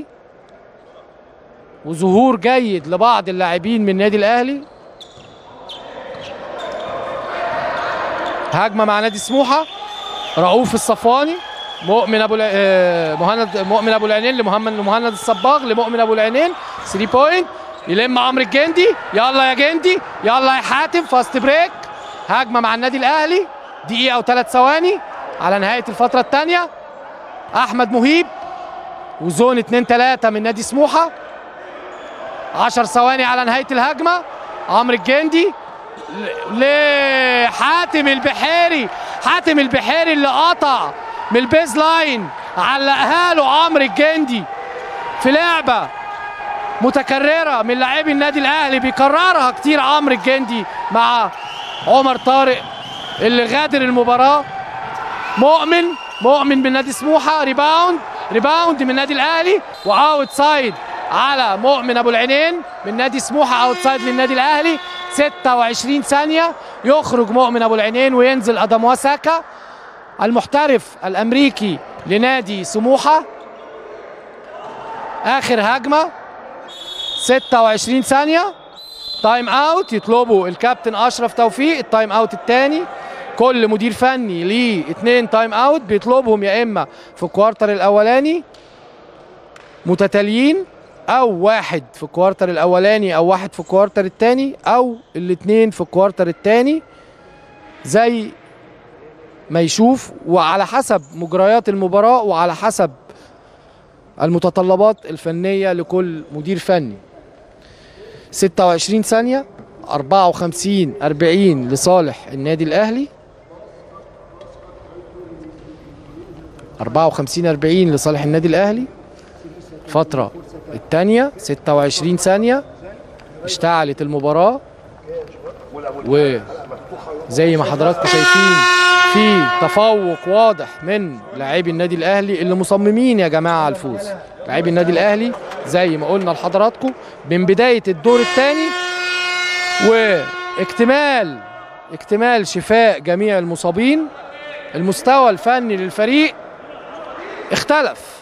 وظهور جيد لبعض اللاعبين من النادي الاهلي. هجمه مع نادي سموحه، رؤوف الصفواني، مؤمن ابو مهند مؤمن ابو العينين لمهند لمهند الصباغ لمؤمن ابو العينين، ثلاثة بوينت، يلم عمرو الجندي، يلا يا جندي، يلا يا حاتم، فاست بريك. هجمه مع النادي الاهلي، دقيقه وثلاث ثواني على نهايه الفتره الثانيه. احمد مهيب وزون اتنين ثلاثة من نادي سموحه، عشر ثواني على نهايه الهجمه. عمرو الجندي لحاتم البحيري، حاتم البحيري اللي قطع من البيز لاين، علقها له عمرو الجندي في لعبه متكرره من لاعبي النادي الاهلي، بيكررها كتير عمرو الجندي مع عمر طارق اللي غادر المباراه. مؤمن مؤمن من نادي سموحه، ريباوند ريباوند من النادي الاهلي، واوت سايد على مؤمن ابو العينين من نادي سموحه، اوت سايد للنادي الاهلي. ستة وعشرين ثانيه يخرج مؤمن ابو العينين وينزل اداموا ساكا المحترف الامريكي لنادي سموحه. اخر هجمه، ستة وعشرين ثانيه، تايم اوت يطلبه الكابتن اشرف توفيق، التايم اوت الثاني. كل مدير فني ليه اثنين تايم اوت بيطلبهم، يا اما في الكوارتر الاولاني متتاليين، او واحد في الكوارتر الاولاني او واحد في الكوارتر الثاني، او الاثنين في الكوارتر الثاني، زي ما يشوف وعلى حسب مجريات المباراة وعلى حسب المتطلبات الفنية لكل مدير فني. ستة وعشرين ثانية، أربعة وخمسين أربعين لصالح النادي الأهلي، أربعة وخمسين أربعين لصالح النادي الأهلي. فترة الثانية ستة وعشرين ثانية، اشتعلت المباراة، وزي ما حضراتكم شايفين في تفوق واضح من لاعبي النادي الاهلي اللي مصممين يا جماعه على الفوز. لاعبي النادي الاهلي زي ما قلنا لحضراتكم من بدايه الدور الثاني، واكتمال اكتمال شفاء جميع المصابين. المستوى الفني للفريق اختلف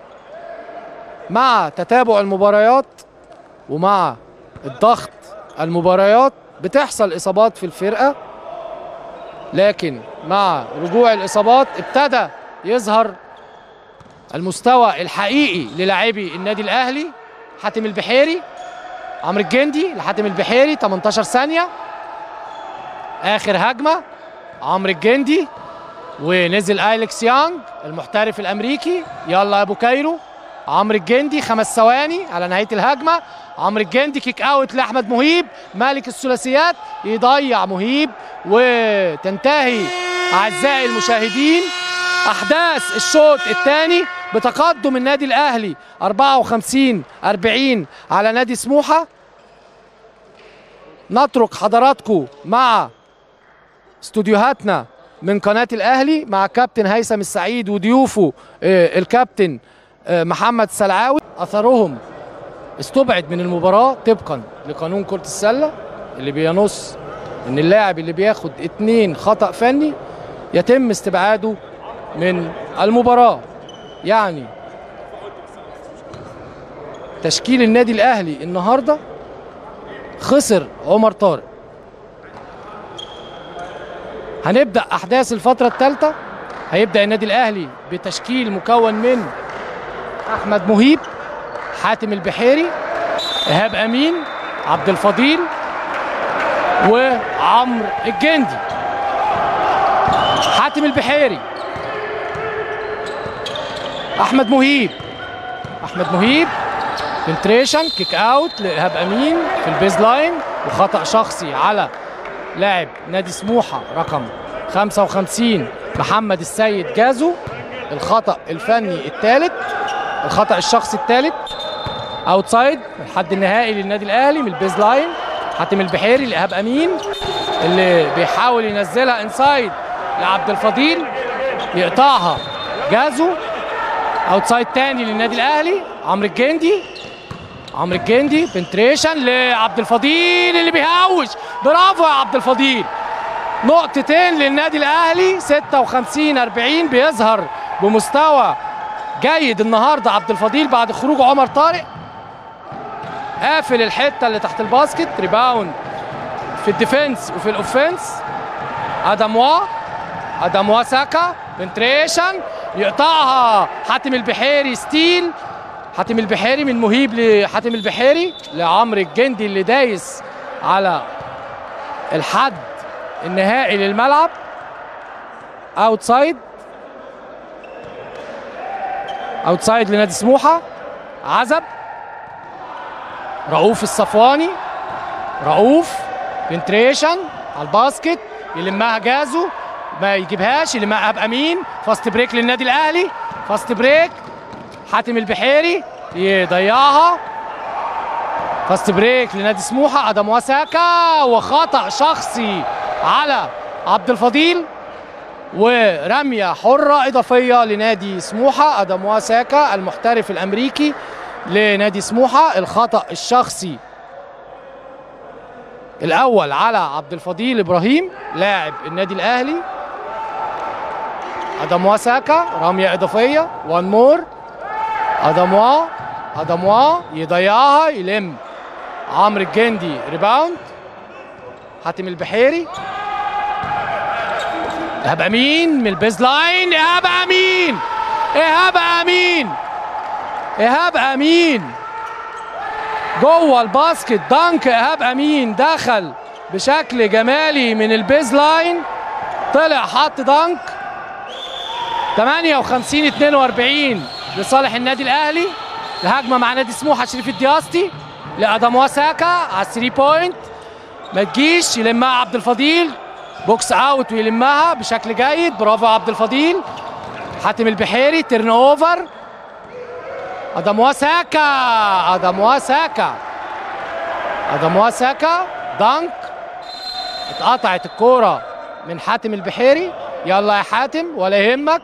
مع تتابع المباريات ومع الضغط المباريات، بتحصل اصابات في الفرقه، لكن مع رجوع الاصابات ابتدى يظهر المستوى الحقيقي للاعبي النادي الاهلي. حاتم البحيري، عمرو الجندي لحاتم البحيري، تمنتاشر ثانيه، اخر هجمه عمرو الجندي، ونزل ايلكس يانج المحترف الامريكي، يلا يا ابو كايرو. عمرو الجندي خمس ثواني على نهايه الهجمه. عمرو الجندي كيك اوت لاحمد مهيب مالك الثلاثيات، يضيع مهيب، وتنتهي اعزائي المشاهدين احداث الشوط الثاني بتقدم النادي الاهلي أربعة وخمسين أربعين على نادي سموحه. نترك حضراتكم مع استوديوهاتنا من قناة الأهلي مع كابتن هيثم السعيد وضيوفه الكابتن محمد السلعاوي. أثرهم استبعد من المباراة طبقا لقانون كرة السلة اللي بينص إن اللاعب اللي بياخد اتنين خطأ فني يتم استبعاده من المباراة. يعني تشكيل النادي الأهلي النهارده خسر عمر طارق. هنبدأ أحداث الفترة الثالثة. هيبدأ النادي الأهلي بتشكيل مكون من أحمد مهيب، حاتم البحيري، إيهاب أمين، عبد الفضيل، وعمرو الجندي. حاتم البحيري، أحمد مهيب، أحمد مهيب بنتريشن كيك اوت لإيهاب أمين في البيز لاين، وخطأ شخصي على لاعب نادي سموحة رقم خمسة وخمسين محمد السيد جازو. الخطأ الفني الثالث، الخطأ الشخصي الثالث اوتسايد الحد النهائي للنادي الأهلي من البيز لاين. حاتم البحيري لإيهاب أمين اللي بيحاول ينزلها انسايد لعبد الفضيل، يقطعها جازو. اوتسايد تاني للنادي الأهلي. عمرو الجندي، عمرو الجندي بنتريشن لعبد الفضيل اللي بيهوش. برافو يا عبد الفضيل. نقطتين للنادي الاهلي، ستة وخمسين أربعين. بيظهر بمستوى جيد النهارده عبد الفضيل بعد خروج عمر طارق. قافل الحته اللي تحت الباسكت. ريباوند في الديفنس وفي الاوفنس. ادموا ادموا ساكا بنتريشن يقطعها حاتم البحيري. ستيل حاتم البحيري من مهيب لحاتم البحيري لعمرو الجندي اللي دايس على الحد النهائي للملعب. اوتسايد اوتسايد لنادي سموحه. عزب رؤوف الصفواني. رؤوف بنتريشن على الباسكت يلمها جازو ما يجيبهاش، يلمها إيهاب أمين. فاست بريك للنادي الاهلي. فاست بريك حاتم البحيري يضيعها. فاست بريك لنادي سموحه. ادم ساكا وخطأ شخصي على عبد الفضيل، ورميه حره اضافيه لنادي سموحه. ادم ساكا المحترف الامريكي لنادي سموحه. الخطأ الشخصي الاول على عبد الفضيل ابراهيم لاعب النادي الاهلي. ادم ساكا رميه اضافيه. وان مور. ادموا ادموا يضيعها، يلم عمرو الجندي. ريباوند حاتم البحيري. إيهاب أمين من البيز لاين. إيهاب أمين إيهاب أمين إيهاب أمين جوه الباسكت. دانك إيهاب أمين دخل بشكل جمالي من البيز لاين، طلع حط دانك. ثمانية وخمسين اثنين وأربعين لصالح النادي الاهلي. الهجمه مع نادي سموحه شريف الدياستي لادم ساكا على الثري بوينت، ما تجيش. يلمها عبد الفضيل بوكس اوت ويلمها بشكل جيد. برافو عبد الفضيل. حاتم البحيري تيرن اوفر. ادم ساكا ادم ساكا ادم ساكا دانك. اتقطعت الكوره من حاتم البحيري. يلا يا حاتم ولا يهمك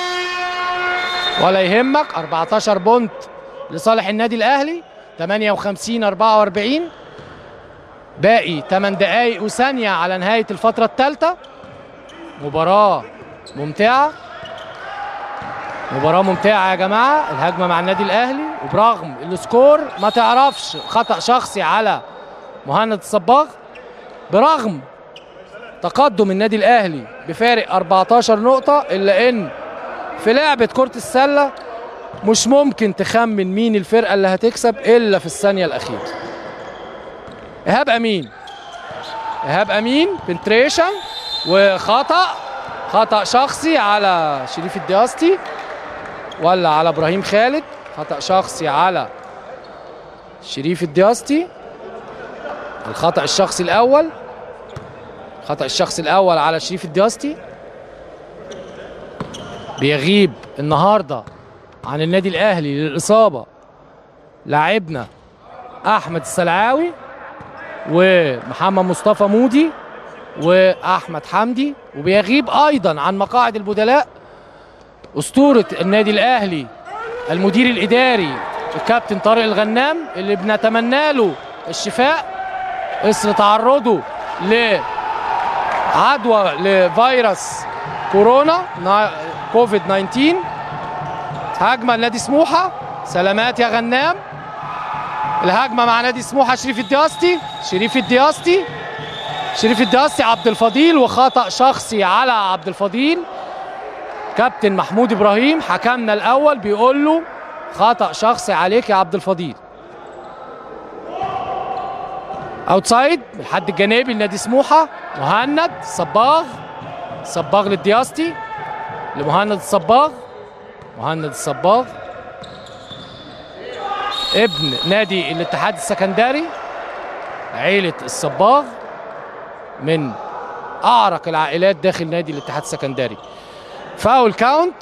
ولا يهمك. أربعتاشر بونت لصالح النادي الاهلي. ثمانية وخمسين أربعة وأربعين. باقي ثمان دقائق وثانيه على نهايه الفتره الثالثه. مباراه ممتعه مباراه ممتعه يا جماعه. الهجمه مع النادي الاهلي، وبرغم السكور ما تعرفش خطأ شخصي على مهند الصباغ، برغم تقدم النادي الاهلي بفارق أربعتاشر نقطه، الا ان في لعبة كرة السلة مش ممكن تخمن مين الفرقة اللي هتكسب إلا في الثانية الأخيرة. إيهاب أمين إيهاب أمين بنتريشن وخطأ خطأ شخصي على شريف الدياستي ولا على إبراهيم خالد. خطأ شخصي على شريف الدياستي. الخطأ الشخصي الأول الخطأ الشخصي الأول على شريف الدياستي. بيغيب النهارده عن النادي الاهلي للاصابه لاعبنا احمد السلعاوي ومحمد مصطفى مودي. واحمد حمدي. وبيغيب ايضا عن مقاعد البدلاء اسطوره النادي الاهلي المدير الاداري الكابتن طارق الغنام، اللي بنتمنى له الشفاء اثر تعرضه لعدوى لفيروس كورونا كوفيد تسعة عشر. هجمه لنادي سموحه، سلامات يا غنام. الهجمه مع نادي سموحه شريف الدياسطي، شريف الدياسطي شريف الدياسطي عبد الفضيل، وخطأ شخصي على عبد الفضيل. كابتن محمود ابراهيم حكمنا الاول بيقول له خطأ شخصي عليك يا عبد الفضيل. اوتسايد الحد الجانبي لنادي سموحه. مهند الصباغ، الصباغ للدياسطي لمهند الصباغ. مهند الصباغ ابن نادي الاتحاد السكندري، عيلة الصباغ من أعرق العائلات داخل نادي الاتحاد السكندري. فاول كاونت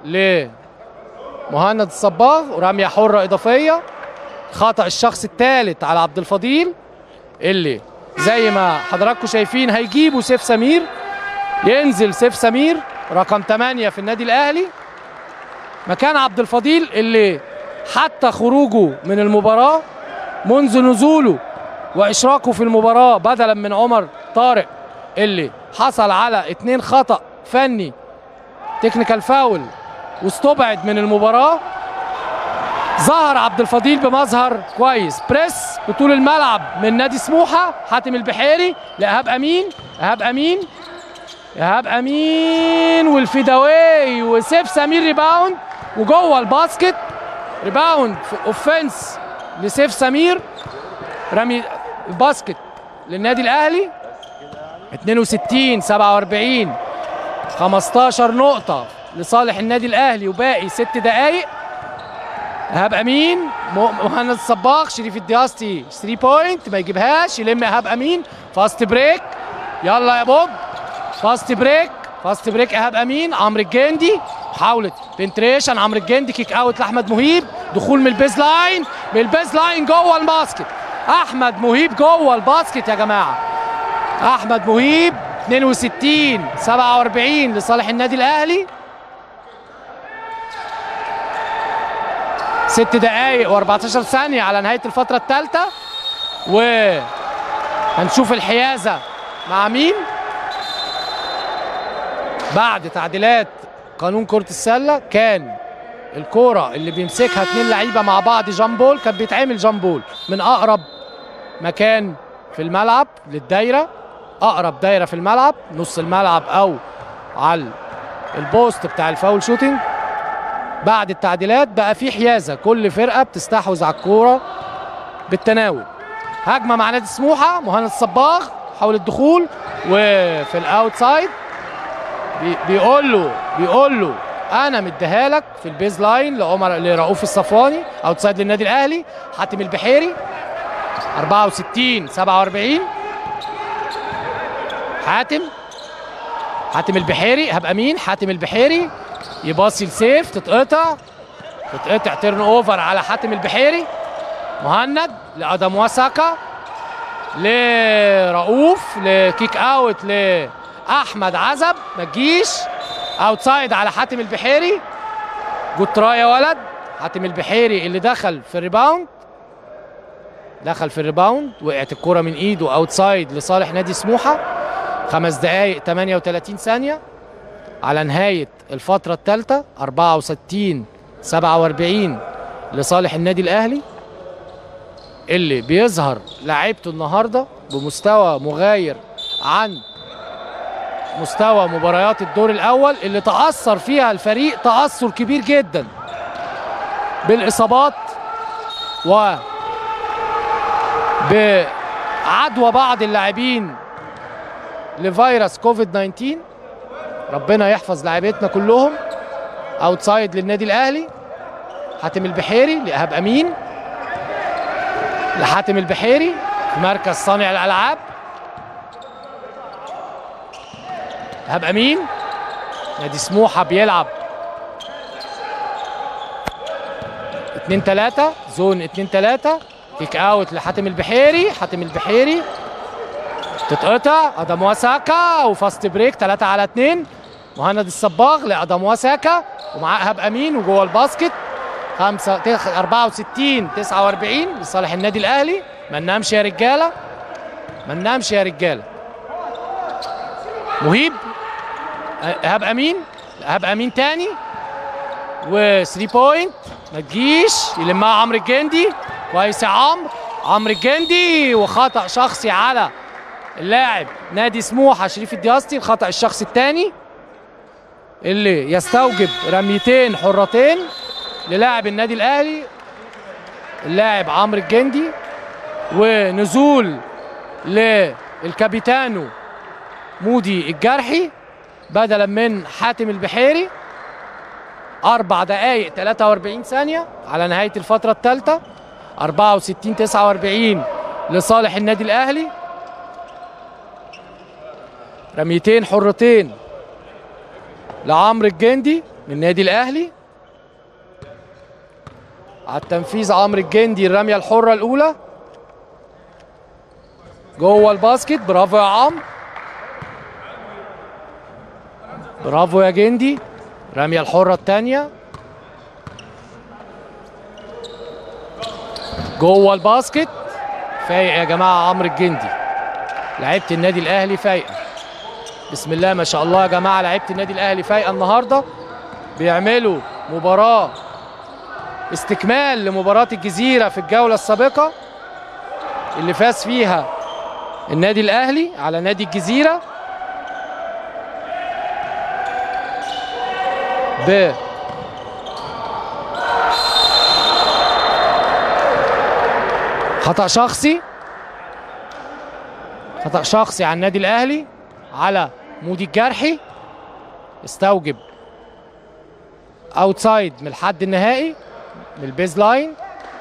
لمهند الصباغ ورمية حرة إضافية. خطأ الشخص الثالث على عبد الفضيل، اللي زي ما حضراتكم شايفين هيجيبوا سيف سمير. ينزل سيف سمير رقم ثمانية في النادي الأهلي مكان عبد الفضيل، اللي حتى خروجه من المباراة منذ نزوله وإشراكه في المباراة بدلا من عمر طارق اللي حصل على اتنين خطأ فني تكنيكال فاول واستبعد من المباراة، ظهر عبد الفضيل بمظهر كويس. بريس بطول الملعب من نادي سموحة. حاتم البحيري لإيهاب أمين، إيهاب أمين إيهاب أمين والفيداوي وسيف سمير ريباوند وجوه الباسكت. ريباوند في اوفنس لسيف سمير، رمي الباسكت للنادي الاهلي. اتنين وستين سبعة واربعين، خمستاشر نقطة لصالح النادي الاهلي وباقي ست دقايق. ايهاب امين، مهند الصباغ، شريف الدياسطي ثري بوينت ما يجيبهاش، يلم ايهاب امين. فاست بريك، يلا يا بوب، فاست بريك فاست بريك ايهاب امين. عمرو الجندي محاولة بنتريشن، عمرو الجندي كيك اوت لاحمد مهيب. دخول من البيز لاين، من البيز لاين جوه الباسكت. احمد مهيب جوه الباسكت يا جماعه. احمد مهيب. اتنين وستين سبعة واربعين لصالح النادي الاهلي. ست دقائق واربعتاشر ثانيه على نهايه الفتره الثالثه، وهنشوف الحيازه مع مين بعد تعديلات قانون كرة السلة. كان الكورة اللي بيمسكها اتنين لعيبة مع بعض جامبول، كان بيتعمل جامبول من أقرب مكان في الملعب للدايرة، أقرب دايرة في الملعب، نص الملعب أو على البوست بتاع الفاول شوتينج. بعد التعديلات بقى في حيازة، كل فرقة بتستحوذ على الكورة بالتناوب. هجمة مع نادي سموحة، مهند الصباغ حاول الدخول وفي الأوتسايد بيقول له بيقول له انا مديها لك في البيز لاين لعمر لرؤوف الصفواني. اوتسايد للنادي الاهلي. حاتم البحيري. اربعة وستين سبعة واربعين. حاتم حاتم البحيري، ايهاب امين. حاتم البحيري يباصي لسيف، تتقطع تتقطع تيرن اوفر على حاتم البحيري. مهند لادم وساكا، لرؤوف، لكيك اوت ل احمد عزب، ما تجيش. اوتسايد على حاتم البحيري. جود تراي يا ولد. حاتم البحيري اللي دخل في الريباوند، دخل في الريباوند، وقعت الكرة من ايده. اوتسايد لصالح نادي سموحة. خمس دقائق تمانية وتلاتين ثانية على نهاية الفترة الثالثة. اربعة وستين سبعة واربعين لصالح النادي الاهلي، اللي بيظهر لاعيبته النهارده بمستوى مغاير عن مستوى مباريات الدور الاول، اللي تاثر فيها الفريق تاثر كبير جدا بالاصابات و بعدوى بعض اللاعبين لفيروس كوفيد تسعة عشر. ربنا يحفظ لاعبتنا كلهم. اوتسايد للنادي الاهلي. حاتم البحيري لايهاب امين، لحاتم البحيري في مركز صانع الالعاب. ايهاب امين. نادي سموحه بيلعب اتنين تلاتة، زون اتنين تلاتة. كيك اوت لحاتم البحيري. حاتم البحيري تتقطع اداموا ساكا وفاست بريك ثلاثة على اثنين. مهند الصباغ لاداموا ساكا ومعاه ايهاب امين وجوه الباسكت خمسة أربعة وستين تسعة وأربعين لصالح النادي الاهلي. ما ننامش يا رجاله، ما ننامش يا رجاله. مهيب ايهاب امين، ايهاب امين تاني و ثلاثة بوينت ما تجيش، يلمها عمرو الجندي. كويس يا عمرو، عمرو الجندي وخطأ شخصي على اللاعب نادي سموحه شريف الدياسطي، الخطأ الشخصي الثاني اللي يستوجب رميتين حرتين للاعب النادي الاهلي اللاعب عمرو الجندي، ونزول للكابيتانو مودي الجرحي بدلا من حاتم البحيري. أربع دقايق ثلاثة وأربعين ثانية على نهاية الفترة الثالثة. أربعة وستين تسعة وأربعين لصالح النادي الأهلي. رميتين حرتين لعمرو الجندي من النادي الأهلي. على التنفيذ عمرو الجندي الرمية الحرة الأولى جوه الباسكت. برافو يا عمرو، برافو يا جندي. رمية الحرة الثانية جوه الباسكت. فايق يا جماعة عمرو الجندي، لعيبة النادي الأهلي فايقة بسم الله ما شاء الله يا جماعة. لعيبة النادي الأهلي فايقة النهاردة، بيعملوا مباراة استكمال لمباراة الجزيرة في الجولة السابقة اللي فاز فيها النادي الأهلي على نادي الجزيرة ب خطأ شخصي، خطأ شخصي على النادي الأهلي على مودي الجرحي. استوجب اوتسايد من الحد النهائي من البيز لاين.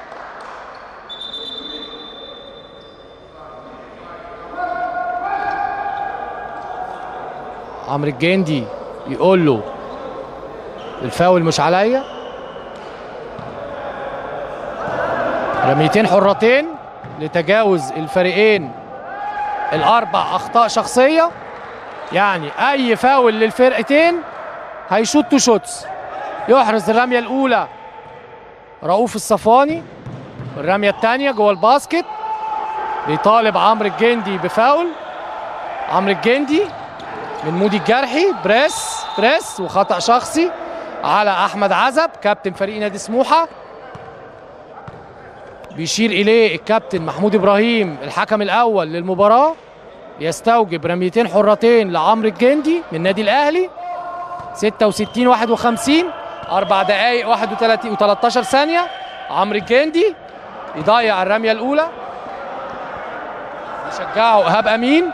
عمرو الجندي يقول له الفاول مش عليا. رميتين حرتين لتجاوز الفريقين الاربع اخطاء شخصيه، يعني اي فاول للفرقتين هيشوطوا شوتس. يحرز الرميه الاولى رؤوف الصفواني، والرميه الثانيه جوه الباسكت بيطالب عمرو الجندي بفاول. عمرو الجندي من مودي الجرحي بريس بريس وخطأ شخصي على احمد عزب كابتن فريق نادي سموحه. بيشير اليه الكابتن محمود ابراهيم الحكم الاول للمباراه. يستوجب رميتين حرتين لعمرو الجندي من النادي الاهلي. ستة وستين واحد وخمسين، أربع دقائق واحد وثلاثين وثلاثة عشر ثانيه. عمرو الجندي يضيع الرميه الاولى، يشجعه ايهاب امين.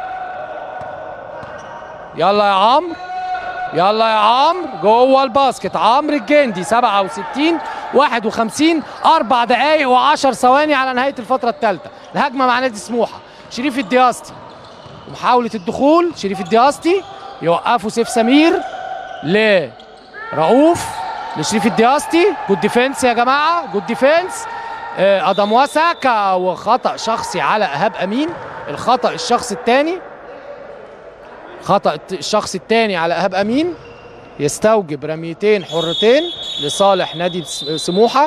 يلا يا عمرو، يلا يا عمرو جوه الباسكت. عمرو الجندي سبعة وستين واحد وخمسين، أربع دقائق وعشر ثواني على نهاية الفترة الثالثة. الهجمة مع نادي سموحة. شريف الدياسطي ومحاولة الدخول. شريف الدياسطي يوقفه سيف سمير لرؤوف لشريف الدياسطي. جود ديفنس يا جماعة، جود ديفنس. اداموا ساكا وخطأ شخصي على ايهاب امين. الخطأ الشخصي الثاني، خطأ الشخص الثاني على ايهاب امين. يستوجب رميتين حرتين لصالح نادي سموحه،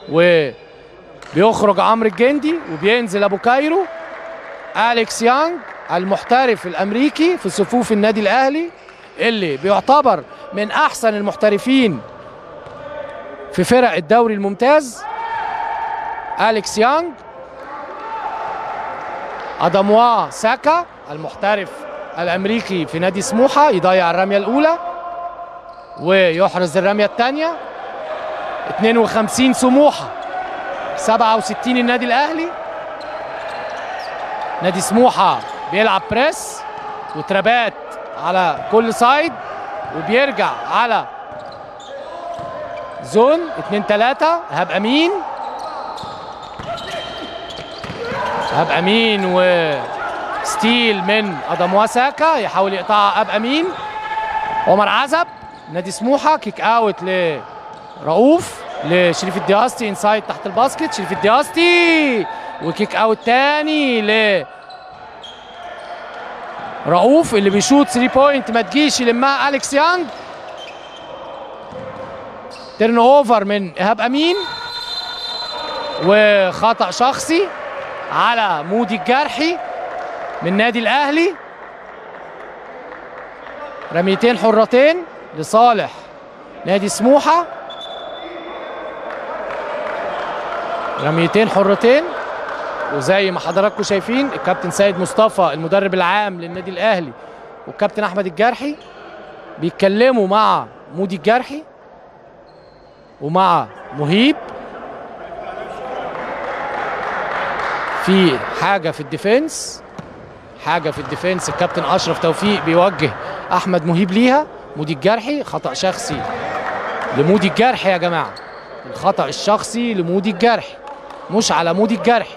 وبيخرج عمرو الجندي وبينزل ابو كايرو. أليكس يانج المحترف الامريكي في صفوف النادي الاهلي اللي بيعتبر من احسن المحترفين في فرق الدوري الممتاز. أليكس يانج. اداموا ساكا المحترف الامريكي في نادي سموحه يضيع الرميه الاولى ويحرز الرميه الثانيه. اثنين وخمسين سموحه، سبعة وستين النادي الاهلي. نادي سموحه بيلعب بريس وترابات على كل سايد، وبيرجع على زون اتنين تلاتة. ايهاب امين، ايهاب امين و ستيل من اداموا ساكا يحاول يقطعها ايهاب امين. عمر عزب نادي سموحه. كيك اوت لرؤوف لشريف الدياسطي انسايد تحت الباسكت. شريف الدياسطي وكيك اوت تاني ل رؤوف اللي بيشوط ثري بوينت ما تجيش، يلمها اليكس يانج. تيرن اوفر من ايهاب امين وخطأ شخصي على مودي الجرحي من نادي الاهلي. رميتين حرتين لصالح نادي سموحه، رميتين حرتين. وزي ما حضراتكم شايفين الكابتن سيد مصطفى المدرب العام للنادي الاهلي والكابتن احمد الجرحي بيتكلموا مع مودي الجرحي ومع مهيب في حاجه في الديفنس، حاجه في الديفنس. الكابتن اشرف توفيق بيوجه احمد مهيب ليها. مودي الجرحي خطأ شخصي لمودي الجرحي يا جماعه، الخطأ الشخصي لمودي الجرحي مش على مودي الجرحي.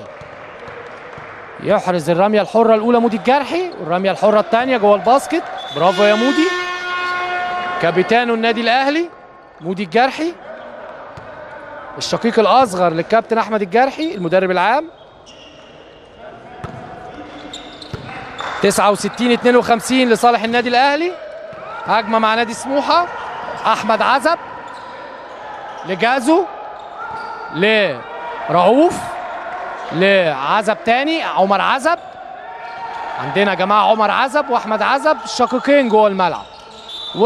يحرز الرميه الحره الاولى مودي الجرحي، والرميه الحره الثانيه جوه الباسكت. برافو يا مودي. كابتن النادي الاهلي مودي الجرحي، الشقيق الاصغر للكابتن احمد الجرحي المدرب العام. تسعة وستين اثنين وخمسين لصالح النادي الاهلي. هجمه مع نادي سموحه. احمد عزب لجازو لرؤوف لعزب تاني. عمر عزب عندنا يا جماعه، عمر عزب واحمد عزب الشقيقين جوه الملعب. و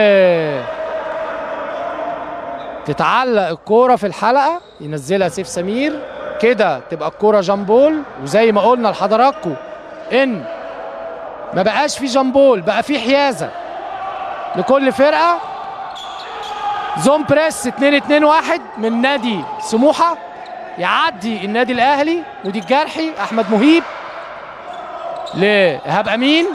تتعلق الكوره في الحلقه، ينزلها سيف سمير كده تبقى الكوره جامبول. وزي ما قلنا لحضراتكم ان ما بقاش في جامبول، بقى في حيازه لكل فرقه. زون بريس اتنين اتنين واحد من نادي سموحه. يعدي النادي الاهلي مودي الجرحي. احمد مهيب لايهاب امين.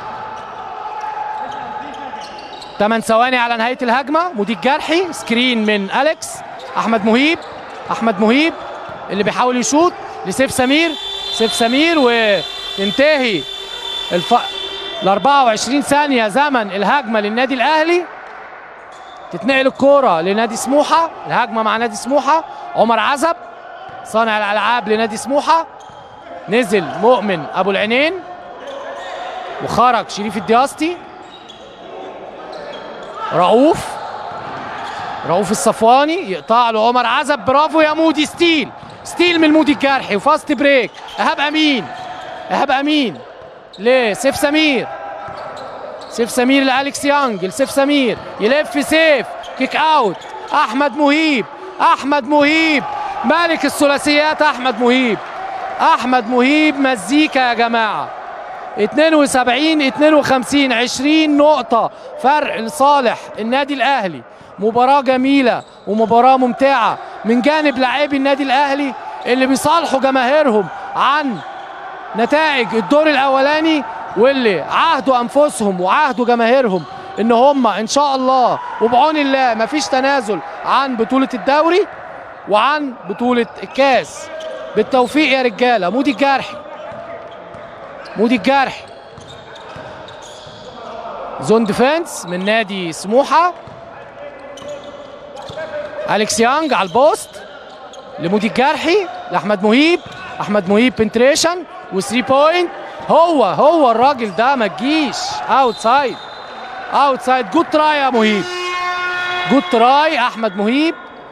ثمان ثواني على نهايه الهجمه. مودي الجرحي سكرين من اليكس. احمد مهيب، احمد مهيب اللي بيحاول يشوط لسيف سمير. سيف سمير وتنتهي الف... ال أربعة وعشرين ثانيه زمن الهجمه للنادي الاهلي. تتنقل الكوره لنادي سموحه. الهجمه مع نادي سموحه. عمر عزب صانع الالعاب لنادي سموحه. نزل مؤمن ابو العينين وخرج شريف الدياسطي. رؤوف رؤوف الصفواني يقطع له عمر عزب. برافو يا مودي. ستيل ستيل من مودي الجرحي وفاست بريك. ايهاب امين ايهاب امين لسيف سمير. سيف سمير لأليكس يانج. لسيف سمير يلف سيف كيك اوت. احمد مهيب احمد مهيب مالك الثلاثيات. احمد مهيب احمد مهيب مزيكا يا جماعه. اتنين وسبعين اتنين وخمسين، عشرين نقطه فرق لصالح النادي الاهلي. مباراه جميله ومباراه ممتعه من جانب لاعبي النادي الاهلي اللي بيصالحوا جماهيرهم عن نتائج الدور الاولاني، واللي عاهدوا انفسهم وعاهدوا جماهيرهم ان هم ان شاء الله وبعون الله مفيش تنازل عن بطوله الدوري وعن بطوله الكاس. بالتوفيق يا رجاله. مودي الجرحي مودي الجرحي زون ديفنس من نادي سموحه. اليكس يانج على البوست لمودي الجرحي لاحمد مهيب. احمد مهيب بنتريشن وثري بوينت. هو هو الراجل ده ما تجيش. اوت سايد اوت سايد. جود تراي يا مهيب، جود تراي احمد مهيب.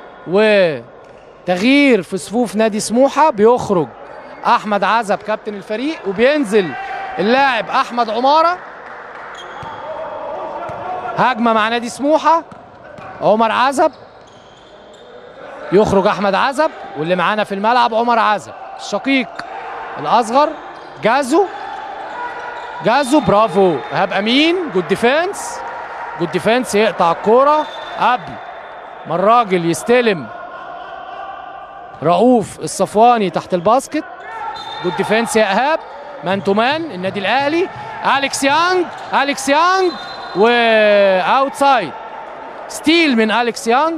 وتغيير في صفوف نادي سموحه. بيخرج احمد عزب كابتن الفريق وبينزل اللاعب احمد عماره. هجمه مع نادي سموحه. عمر عزب يخرج احمد عزب، واللي معانا في الملعب عمر عزب الشقيق الاصغر. جازو جازو برافو. ايهاب امين جود ديفنس جود ديفنس. يقطع الكوره قبل ما الراجل يستلم. رؤوف الصفواني تحت الباسكت. جود ديفنس يا ايهاب. مان تو مان النادي الاهلي. اليكس يانج اليكس يانج واوتسايد. ستيل من اليكس يانج.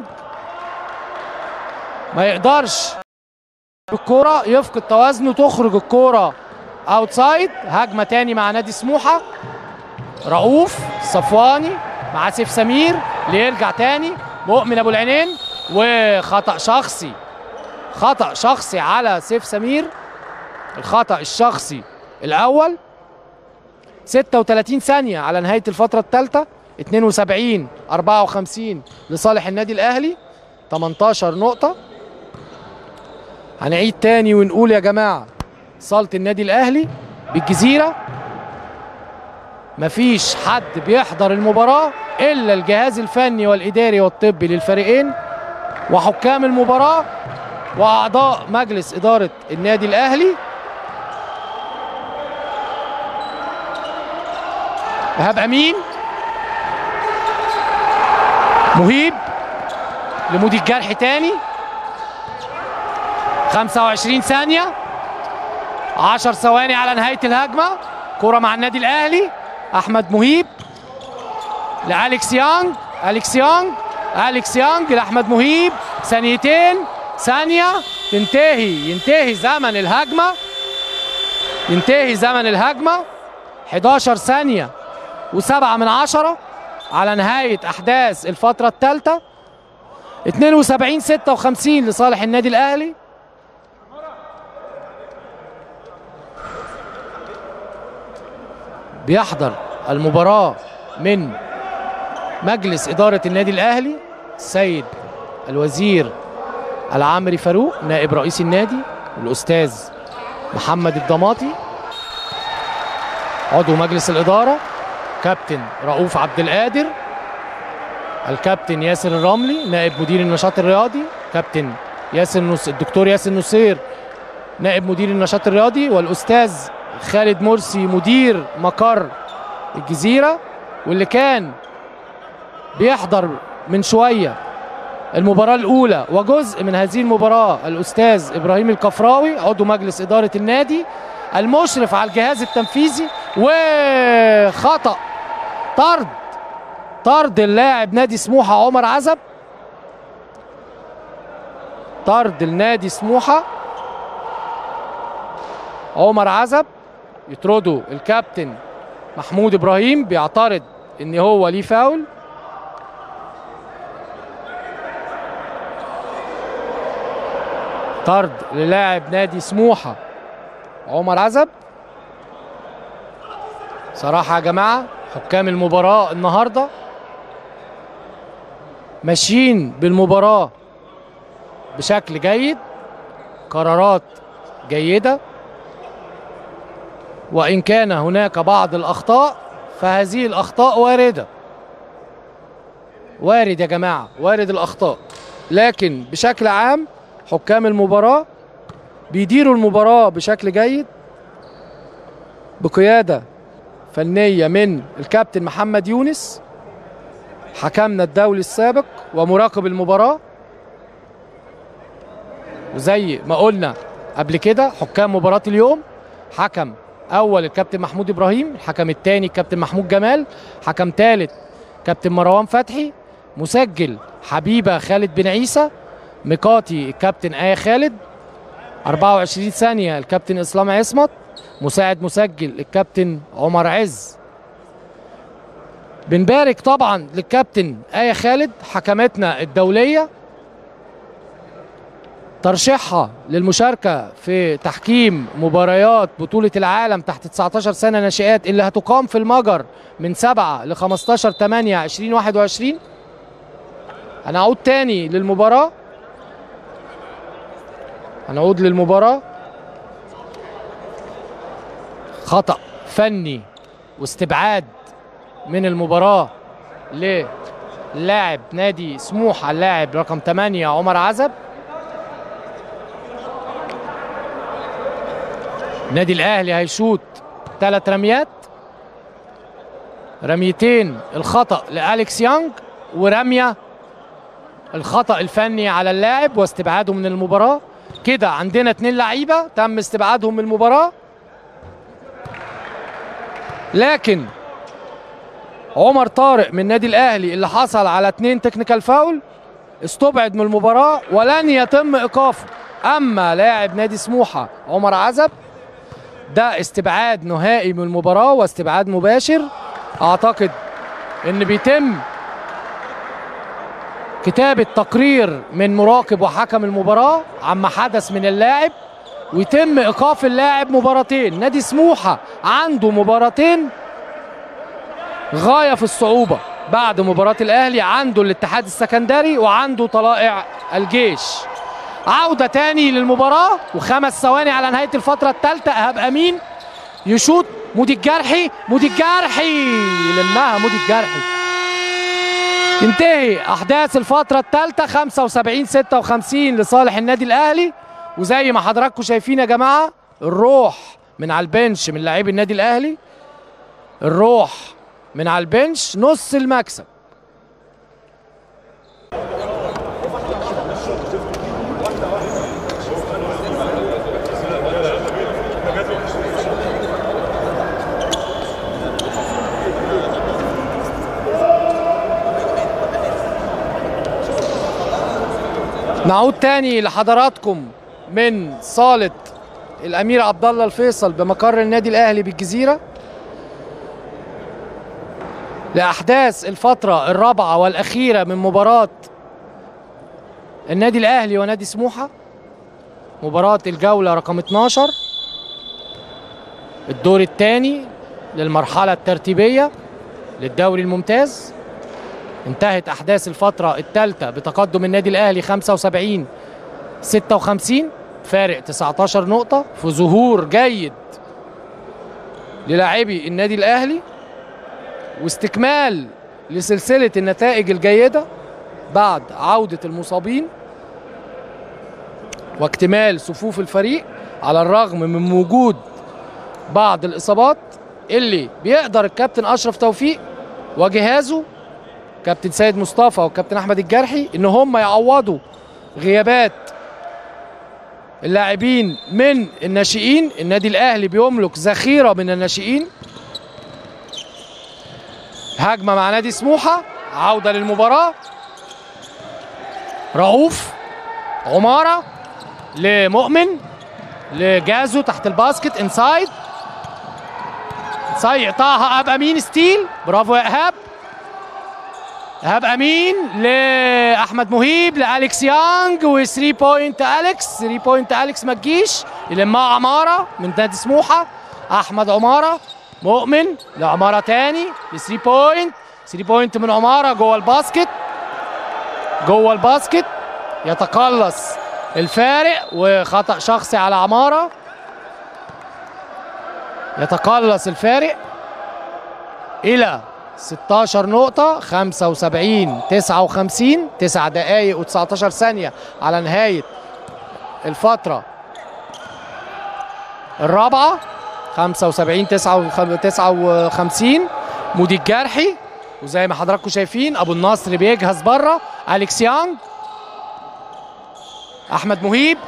ما يقدرش بالكوره، يفقد توازنه، تخرج الكوره اوتسايد. هجمه تاني مع نادي سموحه. رؤوف صفواني مع سيف سمير اللي يرجع تاني. مؤمن ابو العينين وخطأ شخصي خطأ شخصي على سيف سمير. الخطأ الشخصي الاول. ستة وثلاثين ثانية على نهاية الفترة الثالثة. اتنين وسبعين أربعة وخمسين لصالح النادي الأهلي، تمنتاشر نقطة. هنعيد تاني ونقول يا جماعة، صالة النادي الأهلي بالجزيرة مفيش حد بيحضر المباراة إلا الجهاز الفني والإداري والطبي للفريقين وحكام المباراة وأعضاء مجلس إدارة النادي الأهلي. إيهاب أمين، مهيب لمودي الجرح تاني، خمسة وعشرين ثانية، عشر ثواني على نهاية الهجمة. كرة مع النادي الأهلي، أحمد مهيب لأليكس يانج، أليكس يانج أليكس يانج لأحمد مهيب، ثانيتين، ثانية، تنتهي ينتهي زمن الهجمة، ينتهي زمن الهجمة. حداشر ثانية وسبعة من عشرة على نهاية أحداث الفترة الثالثة. اتنين وسبعين ستة وخمسين لصالح النادي الأهلي. بيحضر المباراة من مجلس إدارة النادي الأهلي السيد الوزير العامري فاروق نائب رئيس النادي، الأستاذ محمد الضماطي عضو مجلس الإدارة، كابتن رؤوف عبد القادر، الكابتن ياسر الرملي نائب مدير النشاط الرياضي، كابتن ياسر نص... الدكتور ياسر نصير نائب مدير النشاط الرياضي، والأستاذ خالد مرسي مدير مقر الجزيرة، واللي كان بيحضر من شوية المباراة الأولى وجزء من هذه المباراة الأستاذ إبراهيم الكفراوي عضو مجلس إدارة النادي المشرف على الجهاز التنفيذي. وخطأ طرد طرد اللاعب نادي سموحة عمر عزب، طرد النادي سموحة عمر عزب، يطرده الكابتن محمود إبراهيم، بيعترض ان هو ليه فاول. طرد للاعب نادي سموحة عمر عزب. صراحة يا جماعة حكام المباراة النهاردة ماشيين بالمباراة بشكل جيد، قرارات جيدة، وإن كان هناك بعض الأخطاء فهذه الأخطاء واردة، وارد يا جماعة، وارد الأخطاء، لكن بشكل عام حكام المباراة بيديروا المباراة بشكل جيد بقيادة فنية من الكابتن محمد يونس حكمنا الدولي السابق ومراقب المباراة. وزي ما قلنا قبل كده حكام مباراة اليوم، حكم أول الكابتن محمود إبراهيم، الحكم الثاني الكابتن محمود جمال، حكم ثالث كابتن مروان فتحي، مسجل حبيبة خالد بن عيسى، ميقاتي الكابتن آية خالد، أربعة وعشرين ثانية الكابتن إسلام عصمت، مساعد مسجل الكابتن عمر عز. بنبارك طبعا للكابتن آية خالد حكمتنا الدولية، ترشيحها للمشاركة في تحكيم مباريات بطولة العالم تحت تسعتاشر سنة ناشئات اللي هتقام في المجر من سبعة ل خمستاشر تمانية عشرين واحد وعشرين. هنعود تاني للمباراة، هنعود للمباراة. خطأ فني واستبعاد من المباراة للاعب نادي سموحة اللاعب رقم ثمانية عمر عزب. النادي الأهلي هيشوط ثلاث رميات، رميتين الخطأ لأليكس يانج ورمية الخطأ الفني على اللاعب واستبعاده من المباراة. كده عندنا اتنين لعيبة تم استبعادهم من المباراة، لكن عمر طارق من النادي الأهلي اللي حصل على اتنين تكنيكال فاول استبعد من المباراة ولن يتم إيقافه. أما لاعب نادي سموحة عمر عزب ده استبعاد نهائي من المباراة واستبعاد مباشر. أعتقد إن بيتم كتابة تقرير من مراقب وحكم المباراة عما حدث من اللاعب، ويتم إيقاف اللاعب مباراتين. نادي سموحة عنده مباراتين غايه في الصعوبه بعد مباراه الاهلي. عنده الاتحاد السكندري وعنده طلائع الجيش. عوده تاني للمباراه وخمس ثواني على نهايه الفتره الثالثه. ايهاب امين يشوط، مودي الجرحي، مودي الجرحي يلمها، مودي الجرحي. تنتهي احداث الفتره الثالثه خمسة وسبعين ستة وخمسين لصالح النادي الاهلي. وزي ما حضراتكم شايفين يا جماعه الروح من على البنش من لاعبي النادي الاهلي، الروح من على البنش، نص المكسب. نعود تاني لحضراتكم من صالة الأمير عبد الله الفيصل بمقر النادي الأهلي بالجزيرة لأحداث الفترة الرابعة والأخيرة من مباراة النادي الأهلي ونادي سموحة. مباراة الجولة رقم اتناشر، الدور الثاني للمرحلة الترتيبية للدوري الممتاز. انتهت أحداث الفترة الثالثة بتقدم النادي الأهلي خمسة وسبعين ستة وخمسين، فارق تسعتاشر نقطة، في ظهور جيد للاعبي النادي الأهلي واستكمال لسلسلة النتائج الجيدة بعد عودة المصابين واكتمال صفوف الفريق على الرغم من وجود بعض الإصابات اللي بيقدر الكابتن أشرف توفيق وجهازه كابتن سيد مصطفى وكابتن أحمد الجرحي إن هم يعوضوا غيابات اللاعبين من الناشئين. النادي الأهلي بيملك ذخيرة من الناشئين. هجمة مع نادي سموحة، عودة للمباراة. رؤوف، عمارة لمؤمن، لجازو تحت الباسكت، انسايد انسايد يقطعها ايهاب امين، ستيل، برافو يا ايهاب. ايهاب امين لاحمد مهيب، لالكس يانج، و3 بوينت اليكس، ثري بوينت اليكس ما تجيش، يلمها عمارة من نادي سموحة. احمد عمارة، مؤمن لعمارة تاني، ل3 بوينت، ثري بوينت من عمارة جوه الباسكت، جوه الباسكت، يتقلص الفارق وخطأ شخصي على عمارة، يتقلص الفارق إلى ستاشر نقطة. خمسة وسبعين تسعة وخمسين، تسع دقايق وتسعتاشر ثانية على نهاية الفترة الرابعة. خمسة وسبعين تسعة وخمسين، مودي الجرحي، وزي ما حضراتكم شايفين ابو النصر بيجهز بره، اليكس يانج، احمد مهيب،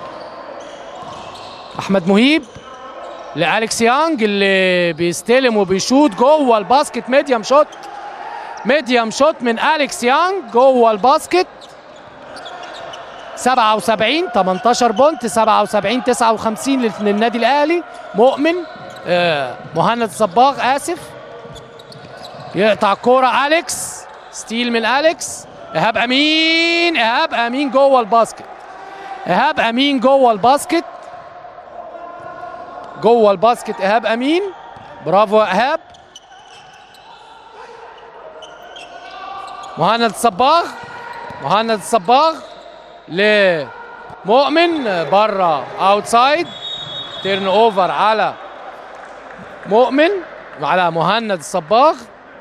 احمد مهيب لاليكس يانج اللي بيستلم وبيشوط جوه الباسكت، ميديم شوت، ميديم شوت من اليكس يانج جوه الباسكت. سبعة وسبعين تمنتاشر بونت، سبعة وسبعين تسعة وخمسين للنادي الاهلي. مؤمن آه مهند الصباغ اسف يقطع الكوره، اليكس، ستيل من اليكس. ايهاب امين، ايهاب امين جوه الباسكت، ايهاب امين جوه الباسكت، جوه الباسكت ايهاب امين، برافو يا ايهاب. مهند الصباغ، مهند الصباغ لمؤمن بره اوتسايد، تيرن اوفر على مؤمن على مهند الصباغ.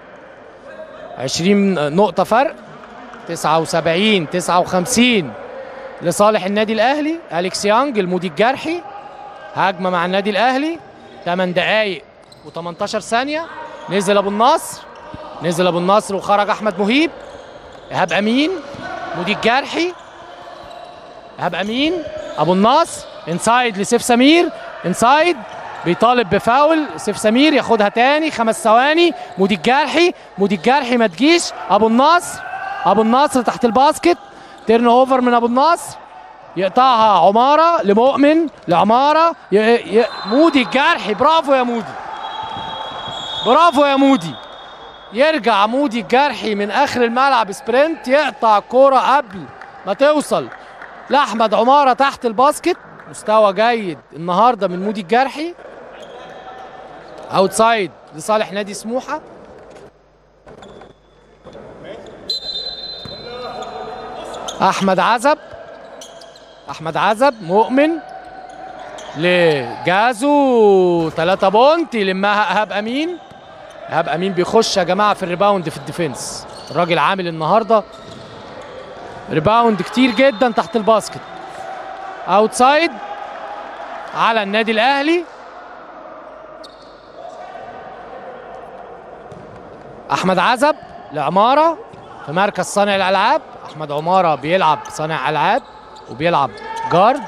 عشرين نقطة فرق، تسعة وسبعين تسعة وخمسين لصالح النادي الاهلي. اليكس يانج، المودي الجرحي، هجمة مع النادي الاهلي، تمن دقايق وتمنتاشر ثانية. نزل ابو النصر، نزل ابو النصر وخرج احمد مهيب. ايهاب امين، مودي الجرحي، ايهاب امين، ابو النصر، انسايد لسيف سمير، انسايد بيطالب بفاول، سيف سمير ياخدها تاني، خمس ثواني. مودي الجرحي، مودي الجرحي ما تجيش. ابو النصر، ابو النصر تحت الباسكت، تيرن اوفر من ابو النصر، يقطعها عمارة لمؤمن، لعمارة، ي... ي... مودي الجرحي، برافو يا مودي، برافو يا مودي. يرجع مودي الجرحي من اخر الملعب سبرنت، يقطع الكوره قبل ما توصل لاحمد عماره تحت الباسكت. مستوى جيد النهارده من مودي الجرحي. اوتسايد لصالح نادي سموحه. احمد عزب احمد عزب مؤمن لجازو، ثلاثة بونت يلمها ايهاب امين. ايهاب امين بيخش يا جماعه في الريباوند في الديفنس، الراجل عامل النهارده ريباوند كتير جدا تحت الباسكت. اوتسايد على النادي الاهلي. احمد عزب لعماره في مركز صانع الالعاب. احمد عماره بيلعب صانع العاب وبيلعب جارد.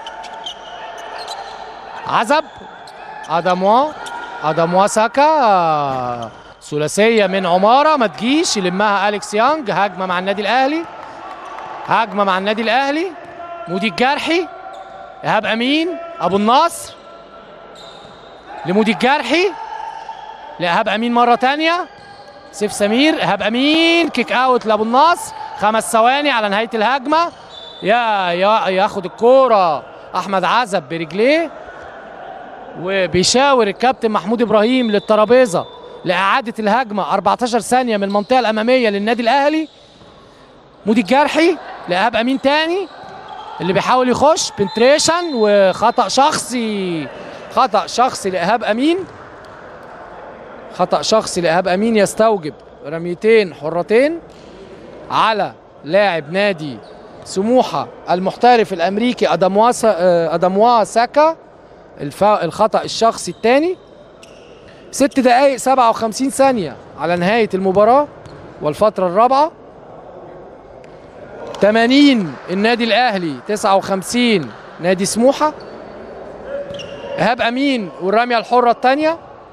عزب ادموا ادموا ساكا، ثلاثيه من عماره ما تجيش، يلمها اليكس يانج. هجمه مع النادي الاهلي، هجمه مع النادي الاهلي. مودي الجرحي، ايهاب امين، ابو النصر لمودي الجرحي، لايهاب امين مره ثانيه. سيف سمير، ايهاب امين، كيك اوت لابو النصر. خمس ثواني على نهايه الهجمه. يا يا ياخد الكوره احمد عزب برجليه، وبيشاور الكابتن محمود ابراهيم للترابيزه لاعاده الهجمه. أربعتاشر ثانيه من المنطقه الاماميه للنادي الاهلي. مودي الجرحي لايهاب امين تاني اللي بيحاول يخش بنتريشن، وخطا شخصي خطا شخصي لايهاب امين. خطا شخصي لايهاب امين يستوجب رميتين حرتين على لاعب نادي سموحه المحترف الامريكي ادموا ادموا ساكا. الخطا الشخصي الثاني. ست دقائق سبعة وخمسين ثانيه على نهايه المباراه والفتره الرابعه. ثمانين النادي الاهلي، تسعة وخمسين نادي سموحه. ايهاب امين والرميه الحره الثانيه.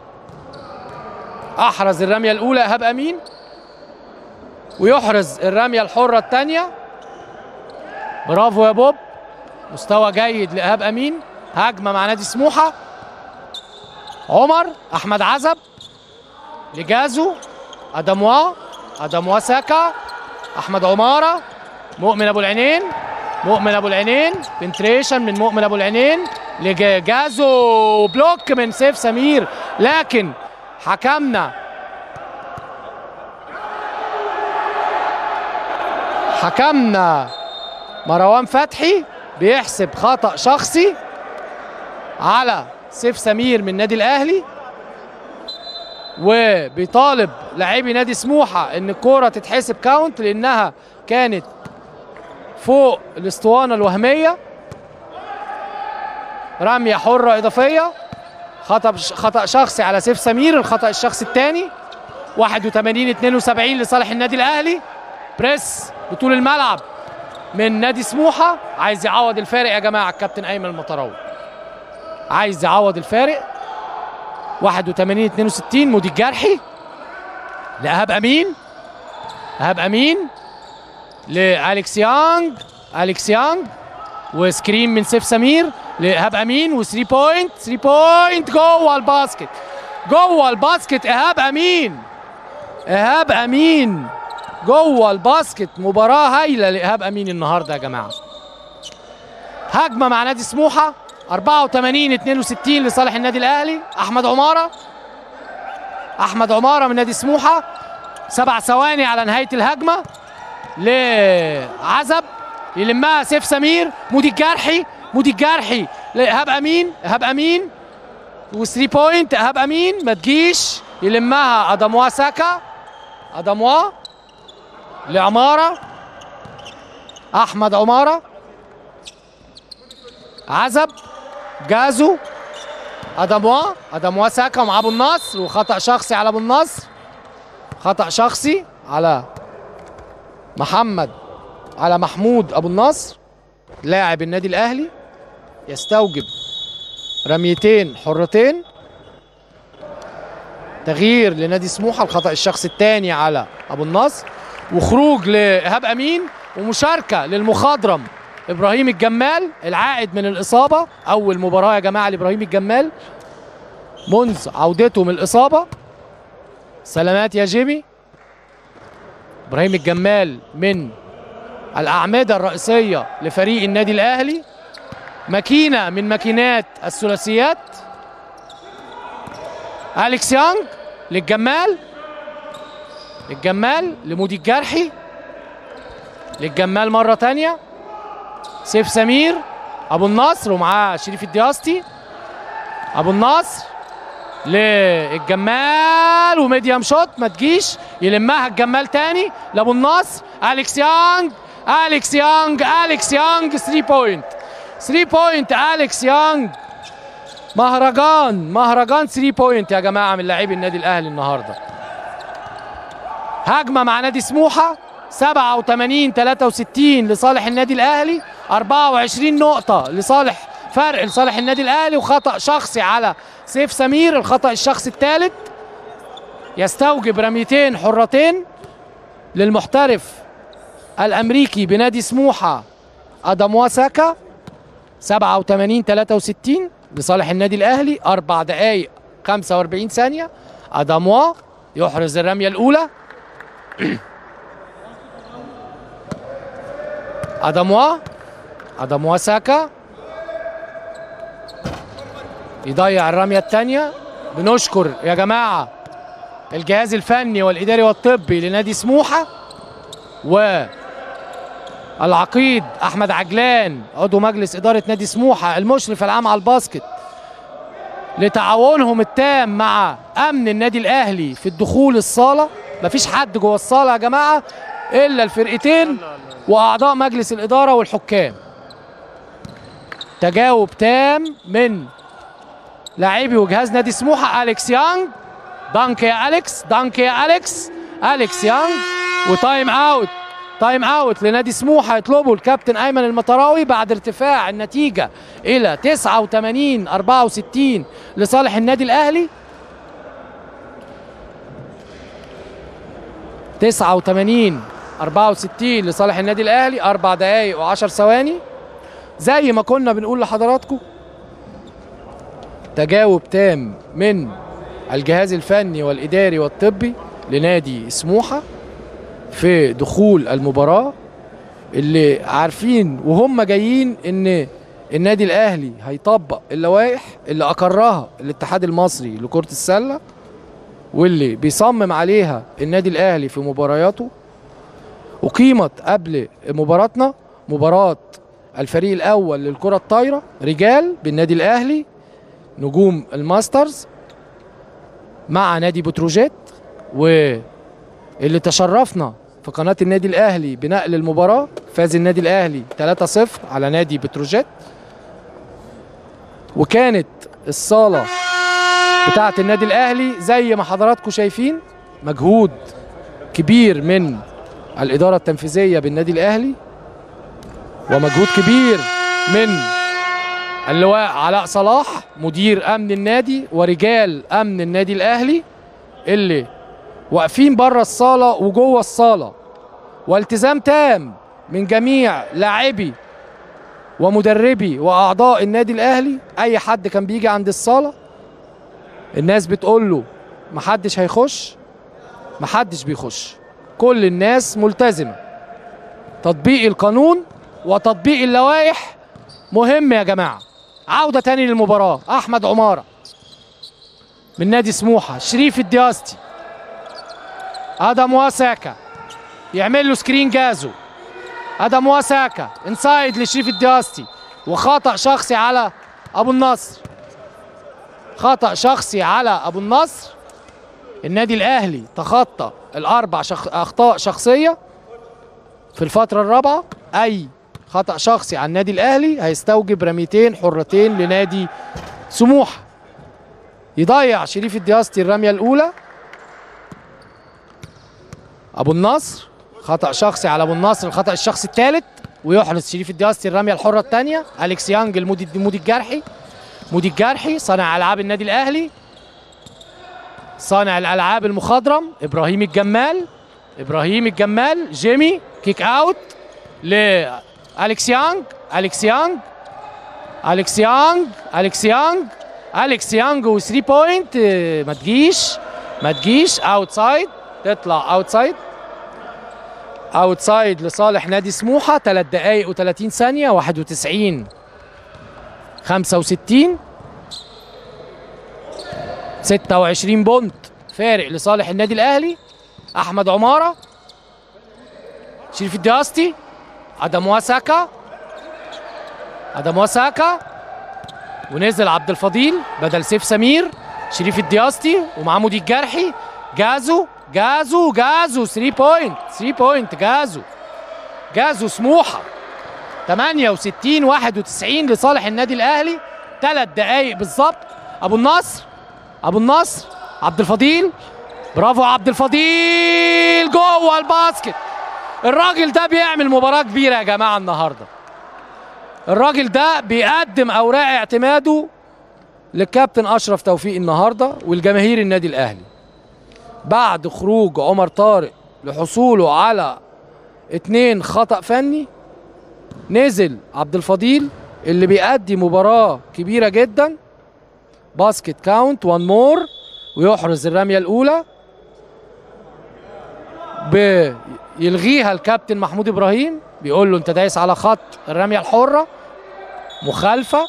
احرز الرميه الاولى ايهاب امين، ويحرز الرميه الحره الثانيه. برافو يا بوب، مستوى جيد لايهاب امين. هجمه مع نادي سموحه. عمر احمد عزب لجازو، ادموا ادموا ساكا، احمد عماره، مؤمن ابو العينين، مؤمن ابو العينين، بنتريشن من مؤمن ابو العينين لجازو، بلوك من سيف سمير. لكن حكمنا حكمنا مروان فتحي بيحسب خطأ شخصي على سيف سمير من النادي الاهلي، وبيطالب لاعبي نادي سموحه ان الكوره تتحسب كاونت لانها كانت فوق الاسطوانه الوهميه. رميه حره اضافيه. خطأ خطأ شخصي على سيف سمير، الخطأ الشخصي الثاني. واحد وثمانين اثنين وسبعين لصالح النادي الاهلي. بريس بطول الملعب من نادي سموحه، عايز يعوض الفارق يا جماعه. الكابتن ايمن المطراوي عايز يعوض الفارق. واحد وثمانين اثنين وستين. مودي الجرحي لايهاب امين، ايهاب امين لاليكس يانج، اليكس يانج، وسكرين من سيف سمير لايهاب امين، وثري بوينت ثري بوينت جوه الباسكت، جوه الباسكت. ايهاب امين، ايهاب امين جوه الباسكت. مباراه هايله لايهاب امين النهارده يا جماعه. هجمه مع نادي سموحه. أربعة وثمانين اثنين وستين لصالح النادي الاهلي. احمد عماره، احمد عماره من نادي سموحه. سبع ثواني على نهايه الهجمه لعزب، يلمها سيف سمير. مودي الجرحي، مودي الجرحي لايهاب امين، ايهاب امين وثري بوينت. ايهاب امين ما تجيش، يلمها ادموا ساكا، ادموا لعماره. احمد عماره، عزب، جازو، ادموا ادموا ساكا مع ابو النصر، وخطأ شخصي على ابو النصر. خطأ شخصي على محمد على محمود ابو النصر لاعب النادي الاهلي، يستوجب رميتين حرتين. تغيير لنادي سموحه، الخطأ الشخصي الثاني على ابو النصر، وخروج لايهاب امين، ومشاركه للمخضرم ابراهيم الجمال العائد من الاصابه. اول مباراه يا جماعه لابراهيم الجمال منذ عودته من الاصابه. سلامات يا جيمي. ابراهيم الجمال من الاعمده الرئيسيه لفريق النادي الاهلي، ماكينه من ماكينات الثلاثيات. اليكس يانج للجمال، للجمال لمودي الجرحي، للجمال مره ثانيه. سيف سمير، ابو النصر ومعاه شريف الدياسطي. ابو النصر للجمال وميديم شوت ما تجيش، يلمها الجمال تاني لابو النصر. اليكس يانج، اليكس يانج، اليكس يانج ثلاثة بوينت، ثلاثة بوينت اليكس يانج. مهرجان مهرجان ثلاثة بوينت يا جماعه من لاعبي النادي الاهلي النهارده. هجمه مع نادي سموحه سبعة وثمانين ثلاثة وستين لصالح النادي الاهلي، أربعة وعشرين نقطه لصالح فرق لصالح النادي الاهلي، وخطا شخصي على سيف سمير، الخطا الشخصي الثالث يستوجب رميتين حرتين للمحترف الامريكي بنادي سموحه اداموا ساكا. سبعة وثمانين ثلاثة وستين لصالح النادي الاهلي، أربع دقائق خمسة وأربعين ثانيه. اداموا يحرز الرميه الاولى. اداموا اداموا ساكا يضيع الرميه الثانيه. بنشكر يا جماعه الجهاز الفني والاداري والطبي لنادي سموحه، والعقيد احمد عجلان عضو مجلس اداره نادي سموحه المشرف العام على الباسكت، لتعاونهم التام مع امن النادي الاهلي في الدخول الصاله. مفيش حد جوه الصاله يا جماعه الا الفرقتين واعضاء مجلس الاداره والحكام. تجاوب تام من لاعبي وجهاز نادي سموحه. اليكس يانج، دانك يا اليكس، دانك يا اليكس، اليكس يانج. وتايم اوت، تايم اوت لنادي سموحه يطلبه الكابتن ايمن المطراوي بعد ارتفاع النتيجه الى تسعة وثمانين أربعة وستين لصالح النادي الاهلي. تسعة وثمانين أربعة وستين لصالح النادي الاهلي، اربع دقائق وعشر ثواني. زي ما كنا بنقول لحضراتكم، تجاوب تام من الجهاز الفني والاداري والطبي لنادي سموحه في دخول المباراه، اللي عارفين وهم جايين ان النادي الاهلي هيطبق اللوائح اللي اقرها الاتحاد المصري لكره السله، واللي بيصمم عليها النادي الاهلي في مبارياته. اقيمت قبل مباراتنا مباراه الفريق الاول للكره الطايره رجال بالنادي الاهلي نجوم الماسترز مع نادي بتروجيت، واللي تشرفنا في قناه النادي الاهلي بنقل المباراه. فاز النادي الاهلي ثلاثة صفر على نادي بتروجيت. وكانت الصاله بتاعه النادي الاهلي زي ما حضراتكم شايفين، مجهود كبير من الاداره التنفيذيه بالنادي الاهلي، ومجهود كبير من اللواء علاء صلاح مدير امن النادي ورجال امن النادي الاهلي اللي واقفين بره الصاله وجوه الصاله، والتزام تام من جميع لاعبي ومدربي واعضاء النادي الاهلي. اي حد كان بيجي عند الصاله الناس بتقول له محدش هيخش، محدش بيخش، كل الناس ملتزمه. تطبيق القانون وتطبيق اللوائح مهم يا جماعه. عوده تاني للمباراه. احمد عماره من نادي سموحه، شريف الدياسطي، اداموا ساكا يعمل له سكرين جازو. اداموا ساكا انسايد لشريف الدياسطي، وخطا شخصي على ابو النصر، خطا شخصي على ابو النصر. النادي الاهلي تخطى الاربع شخ... اخطاء شخصيه في الفتره الرابعه. اي خطا شخصي على النادي الاهلي هيستوجب رميتين حرتين لنادي سموحه. يضيع شريف الدياسطي الرميه الاولى. ابو النصر خطا شخصي على ابو النصر، الخطا الشخصي الثالث، ويحرز شريف الدياسطي الرميه الحره الثانيه. اليكس يانج المودي المودي الجرحي، مودي الجرحي صانع العاب النادي الاهلي، صانع الالعاب المخضرم ابراهيم الجمال، ابراهيم الجمال جيمي كيك اوت لاليكس يانج، اليكس يانج، اليكس يانج، اليكس يانج، اليكس يانج و3 بوينت. ما تجيش ما تجيش اوتسايد، تطلع اوتسايد، اوتسايد لصالح نادي سموحه. ثلاث دقائق وثلاثين ثانيه، واحد وتسعين خمسة وستين، ستة وعشرين بونت فارق لصالح النادي الاهلي. احمد عماره، شريف الدياسطي، اداموا ساكا، ادم وساكا، ونزل عبد الفضيل بدل سيف سمير. شريف الدياستي ومعاه مودي الجرحي. جازو جازو جازو ثلاثة بوينت ثلاثة بوينت جازو جازو سموحه. ثمانية وستين واحد وتسعين لصالح النادي الاهلي. ثلاث دقائق بالظبط. ابو النصر ابو النصر عبد الفضيل، برافو عبد الفضيل جوه الباسكت. الراجل ده بيعمل مباراه كبيره يا جماعه النهارده. الراجل ده بيقدم اوراق اعتماده للكابتن اشرف توفيق النهارده والجماهير النادي الاهلي بعد خروج عمر طارق لحصوله على اتنين خطأ فني. نزل عبد الفضيل اللي بيأدي مباراة كبيرة جدا. باسكت كاونت وان مور، ويحرز الرمية الأولى بيلغيها الكابتن محمود إبراهيم، بيقول له أنت دايس على خط الرمية الحرة. مخالفة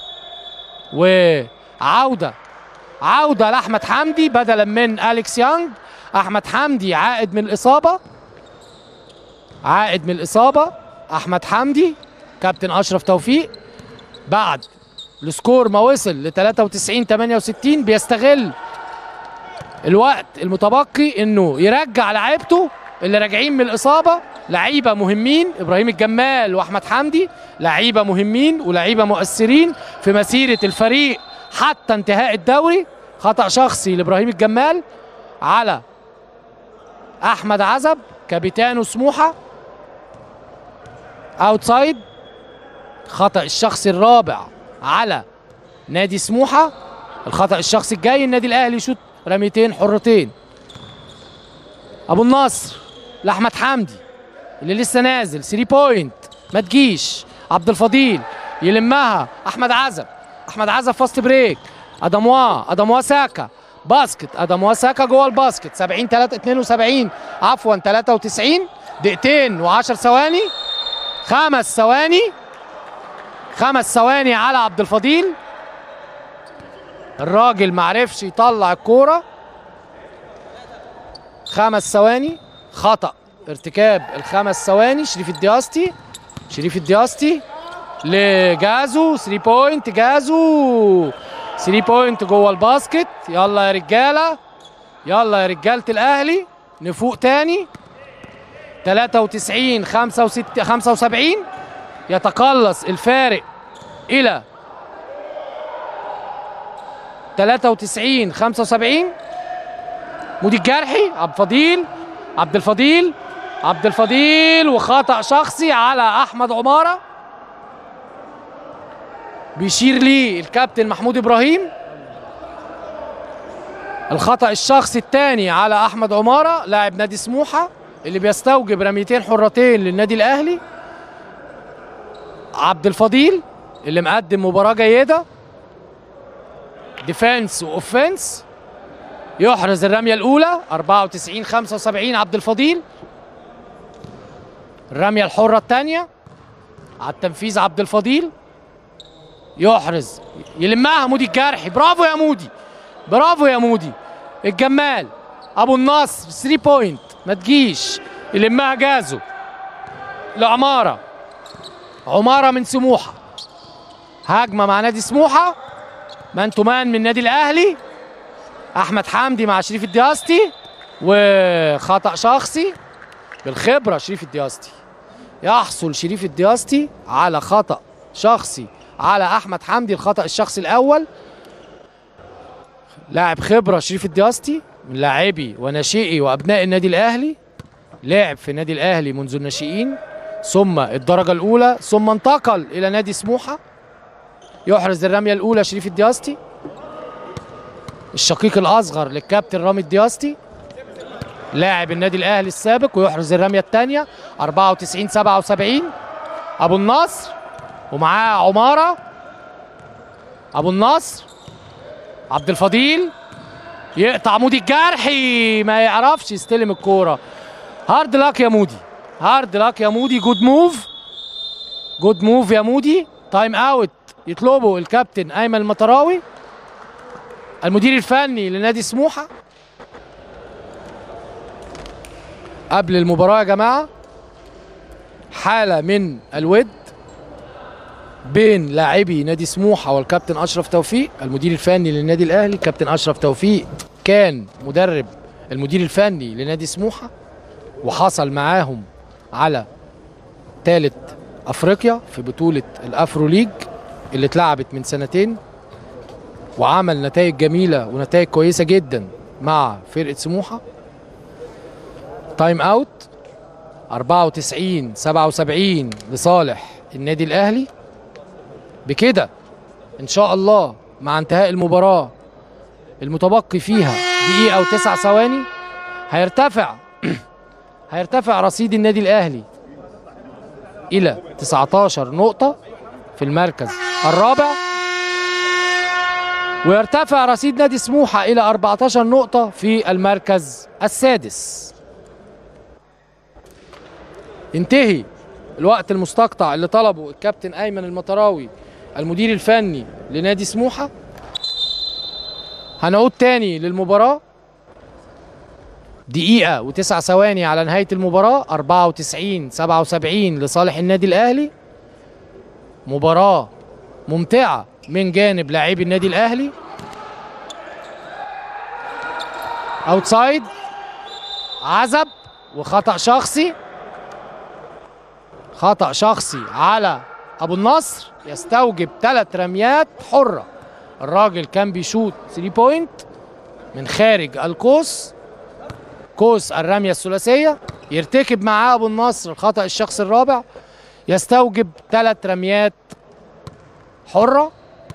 وعودة عودة لأحمد حمدي بدلا من أليكس يانج. أحمد حمدي عائد من الإصابة عائد من الإصابة أحمد حمدي. كابتن أشرف توفيق بعد السكور ما وصل ل ثلاثة وتسعين ثمانية وستين بيستغل الوقت المتبقي انه يرجع لعيبته اللي راجعين من الاصابه. لعيبه مهمين، ابراهيم الجمال واحمد حمدي لعيبه مهمين ولعيبه مؤثرين في مسيره الفريق حتى انتهاء الدوري. خطأ شخصي لابراهيم الجمال على احمد عزب كابيتانو سموحه. اوتسايد. خطأ الشخصي الرابع على نادي سموحه. الخطأ الشخصي الجاي النادي الاهلي يشوط رميتين حرتين. ابو النصر لاحمد حمدي اللي لسه نازل ثلاثة بوينت ما تجيش. عبد الفضيل يلمها. احمد عزب احمد عزب فاست بريك. ادموا ادموا ساكا باسكت. ادموا ساكا جوه الباسكت. سبعين ثلاثة اثنين وسبعين عفوا ثلاثة وتسعين. دقيقتين وعشر ثواني. خمس ثواني خمس ثواني على عبد الفضيل. الراجل معرفش يطلع الكوره. خمس ثواني. خطأ ارتكاب الخمس ثواني. شريف الدياستي شريف الدياستي لجازو. ثلاثة بوينت جازو. ثلاثة بوينت جوه الباسكت. يلا يا رجاله يلا يا رجاله الاهلي نفوق تاني. ثلاثة وتسعين خمسة وسبعين يتقلص الفارق الى ثلاثة وتسعين خمسة وسبعين. مودي الجرحي. عبد الفضيل عبد الفضيل عبد الفضيل وخطأ شخصي على احمد عماره بيشير ليه الكابتن محمود ابراهيم. الخطأ الشخصي الثاني على احمد عماره لاعب نادي سموحه اللي بيستوجب رميتين حرتين للنادي الاهلي. عبد الفضيل اللي مقدم مباراه جيده ديفنس واوفنس يحرز الرميه الاولى. أربعة وتسعين خمسة وسبعين عبد الفضيل. الرميه الحره الثانيه على التنفيذ عبد الفضيل يحرز يلمها مودي الجرحي. برافو يا مودي برافو يا مودي. الجمال ابو النصر ثلاثة بوينت ما تجيش. يلمها جازو لعماره. عماره من سموحه. هجمه مع نادي سموحه. مان تو مان من النادي الاهلي. احمد حمدي مع شريف الدياستي وخطأ شخصي بالخبره. شريف الدياستي يحصل شريف الدياستي على خطأ شخصي على احمد حمدي. الخطأ الشخصي الاول. لاعب خبره شريف الدياستي من لاعبي وناشئي وابناء النادي الاهلي. لعب في النادي الاهلي منذ الناشئين ثم الدرجه الاولى ثم انتقل الى نادي سموحه. يحرز الرميه الاولى شريف الدياستي الشقيق الاصغر للكابتن رامي الدياستي لاعب النادي الاهلي السابق. ويحرز الرميه الثانيه. أربعة وتسعين سبعة وسبعين. ابو النصر ومعاه عماره. ابو النصر عبد الفضيل يقطع مودي الجرحي ما يعرفش يستلم الكوره. هارد لاك يا مودي هارد لاك يا مودي. جود موف جود موف يا مودي. تايم اوت يطلبه الكابتن ايمن المطراوي المدير الفني لنادي سموحه قبل المباراه يا جماعه. حاله من الود بين لاعبي نادي سموحه والكابتن اشرف توفيق المدير الفني للنادي الاهلي. كابتن اشرف توفيق كان مدرب المدير الفني لنادي سموحه، وحصل معاهم على ثالث افريقيا في بطوله الافرو ليج اللي اتلعبت من سنتين، وعمل نتائج جميله ونتائج كويسه جدا مع فرقه سموحه. تايم اوت أربعة وتسعين سبعة وسبعين لصالح النادي الاهلي. بكده ان شاء الله مع انتهاء المباراه المتبقي فيها دقيقه وتسع ثواني هيرتفع هيرتفع رصيد النادي الاهلي الى تسعتاشر نقطه في المركز الرابع، ويرتفع رصيد نادي سموحه الى أربعتاشر نقطه في المركز السادس. ينتهي الوقت المستقطع اللي طلبه الكابتن ايمن المطراوي المدير الفني لنادي سموحه. هنعود تاني للمباراه. دقيقة وتسع ثواني على نهاية المباراة، أربعة وتسعين سبعة وسبعين لصالح النادي الأهلي. مباراة ممتعة من جانب لاعبي النادي الأهلي. أوتسايد، عزب وخطأ شخصي. خطأ شخصي على أبو النصر يستوجب ثلاث رميات حرة. الراجل كان بيشوط ثري بوينت من خارج القوس، قوس الرمية الثلاثية. يرتكب معاه أبو النصر الخطأ الشخصي الرابع، يستوجب ثلاث رميات حرة.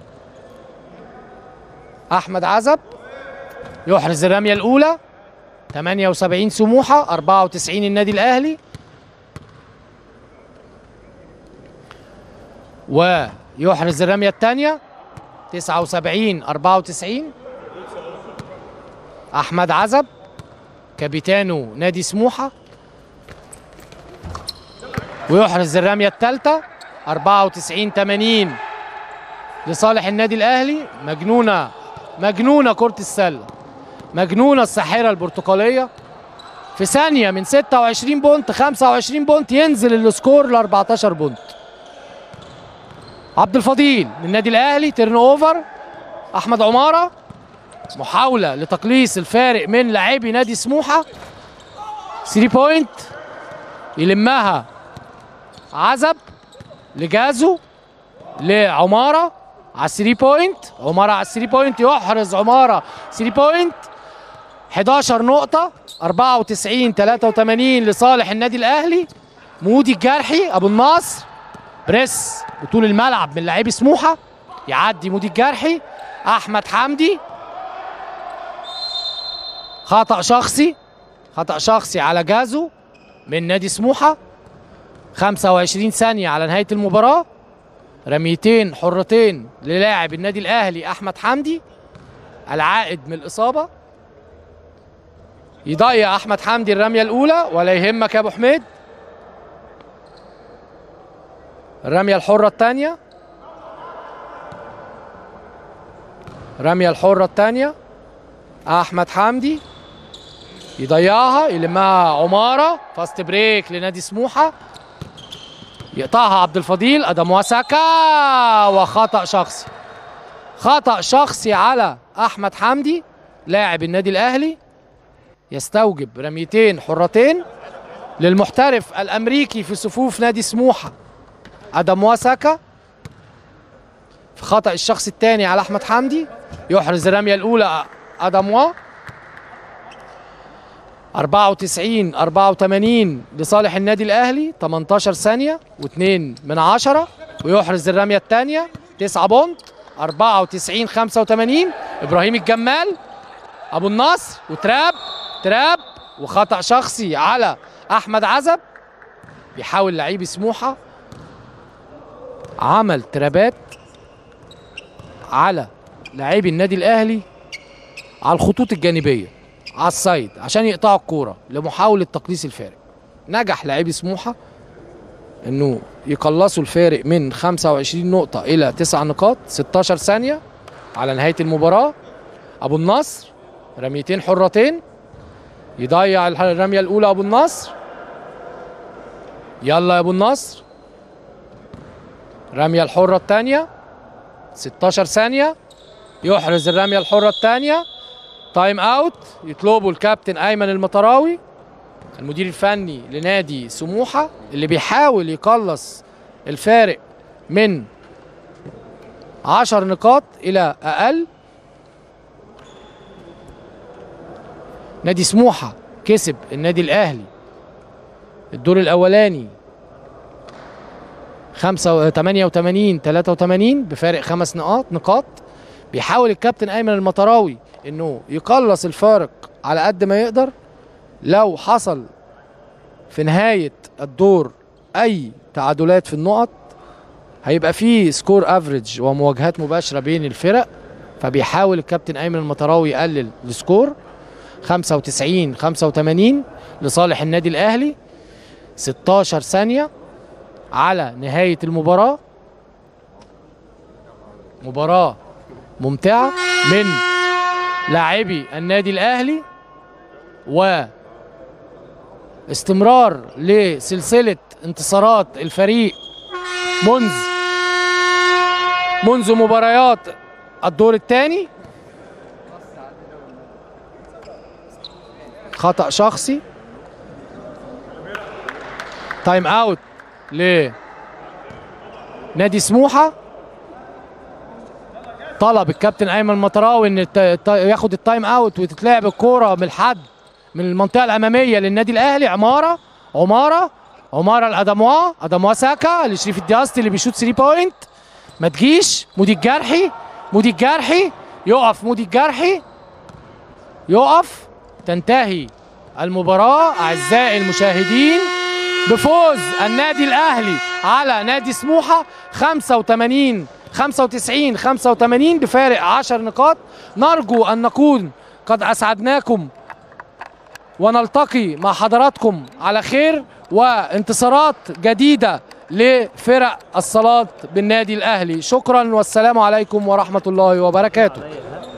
أحمد عزب يحرز الرمية الأولى. ثمانية وسبعين سموحة أربعة وتسعين النادي الأهلي. ويحرز الرمية الثانية تسعة وسبعين أربعة وتسعين. أحمد عزب كابيتانو نادي سموحة، ويحرز الرمية الثالثة أربعة وتسعين ثمانين لصالح النادي الأهلي. مجنونة مجنونة كرة السلة، مجنونة الساحرة البرتقالية. في ثانية من ستة وعشرين بونت خمسة وعشرين بونت ينزل السكور ل أربعتاشر بونت. عبد الفضيل من النادي الأهلي، تيرن اوفر. أحمد عمارة محاولة لتقليص الفارق من لاعبي نادي سموحة. ثري بوينت يلمها عزب لجازو لعمارة على الثري بوينت. عمارة على الثري بوينت، يحرز عمارة ثري بوينت. حداشر نقطة أربعة وتسعين ثلاثة وثمانين لصالح النادي الأهلي. مودي الجرحي أبو النصر بريس بطول الملعب من لاعبي سموحة، يعدي مودي الجرحي. أحمد حمدي خطأ شخصي، خطأ شخصي على جازو من نادي سموحة. خمسة وعشرين ثانية على نهاية المباراة. رميتين حرتين للاعب النادي الأهلي أحمد حمدي العائد من الإصابة. يضيع أحمد حمدي الرمية الأولى ولا يهمك يا أبو حميد. الرمية الحرة الثانية، الرمية الحرة الثانية أحمد حمدي يضيعها، يلمها عمارة. فاست بريك لنادي سموحة، يقطعها عبد الفضيل ادم وسكا، وخطأ شخصي. خطأ شخصي على أحمد حمدي لاعب النادي الأهلي، يستوجب رميتين حرتين للمحترف الأمريكي في صفوف نادي سموحة ادم وسكا. في خطأ الشخصي الثاني على أحمد حمدي، يحرز الرمية الأولى ادم وا. أربعة وتسعين أربعة وثمانين لصالح النادي الأهلي. تمنتاشر ثانية واثنين من عشرة، ويحرز الرمية الثانية تسعة بونت. أربعة وتسعين خمسة وثمانين. إبراهيم الجمال أبو النصر، وتراب تراب وخطأ شخصي على أحمد عزب. بيحاول لعيب سموحة عمل ترابات على لاعبي النادي الأهلي على الخطوط الجانبية على السايد عشان يقطعوا الكورة لمحاولة تقليص الفارق. نجح لاعبي سموحة انه يقلصوا الفارق من خمسة وعشرين نقطة الى تسع نقاط. ستاشر ثانية على نهاية المباراة. ابو النصر رميتين حرتين، يضيع الرمية الاولى ابو النصر. يلا يا ابو النصر، الرمية الحرة الثانية ستاشر ثانية، يحرز الرمية الحرة الثانية. تايم اوت يطلبه الكابتن ايمن المطراوي المدير الفني لنادي سموحة اللي بيحاول يقلص الفارق من عشر نقاط الى اقل. نادي سموحة كسب النادي الاهلي الدور الاولاني خمسة تمانية وتمانين تلاتة وتمانين بفارق خمس نقاط نقاط. بيحاول الكابتن ايمن المطراوي انه يقلص الفارق على قد ما يقدر. لو حصل في نهاية الدور اي تعادلات في النقط هيبقى فيه سكور افريج ومواجهات مباشرة بين الفرق، فبيحاول الكابتن ايمن المطراوي يقلل السكور. خمسة وتسعين خمسة وتمانين لصالح النادي الاهلي. ستاشر ثانية على نهاية المباراة. مباراة ممتعة من لاعبي النادي الاهلي واستمرار لسلسلة انتصارات الفريق منذ منذ مباريات الدور الثاني. خطأ شخصي. تايم اوت لنادي سموحة. طلب الكابتن ايمن المطراوي ان ياخد التايم اوت وتتلعب الكوره من الحد من المنطقه الاماميه للنادي الاهلي. عماره عماره عماره الادموا ادموا ساكا لشريف الدياستي اللي بيشوط ثري بوينت. ما تجيش. مودي الجرحي مودي الجرحي يقف. مودي الجرحي يقف. تنتهي المباراه اعزائي المشاهدين بفوز النادي الاهلي على نادي سموحه خمسة وتمانين خمسة وتسعين خمسة وتمانين بفارق عشر نقاط. نرجو ان نكون قد اسعدناكم ونلتقي مع حضراتكم على خير وانتصارات جديده لفرق الصالات بالنادي الاهلي. شكرا والسلام عليكم ورحمه الله وبركاته.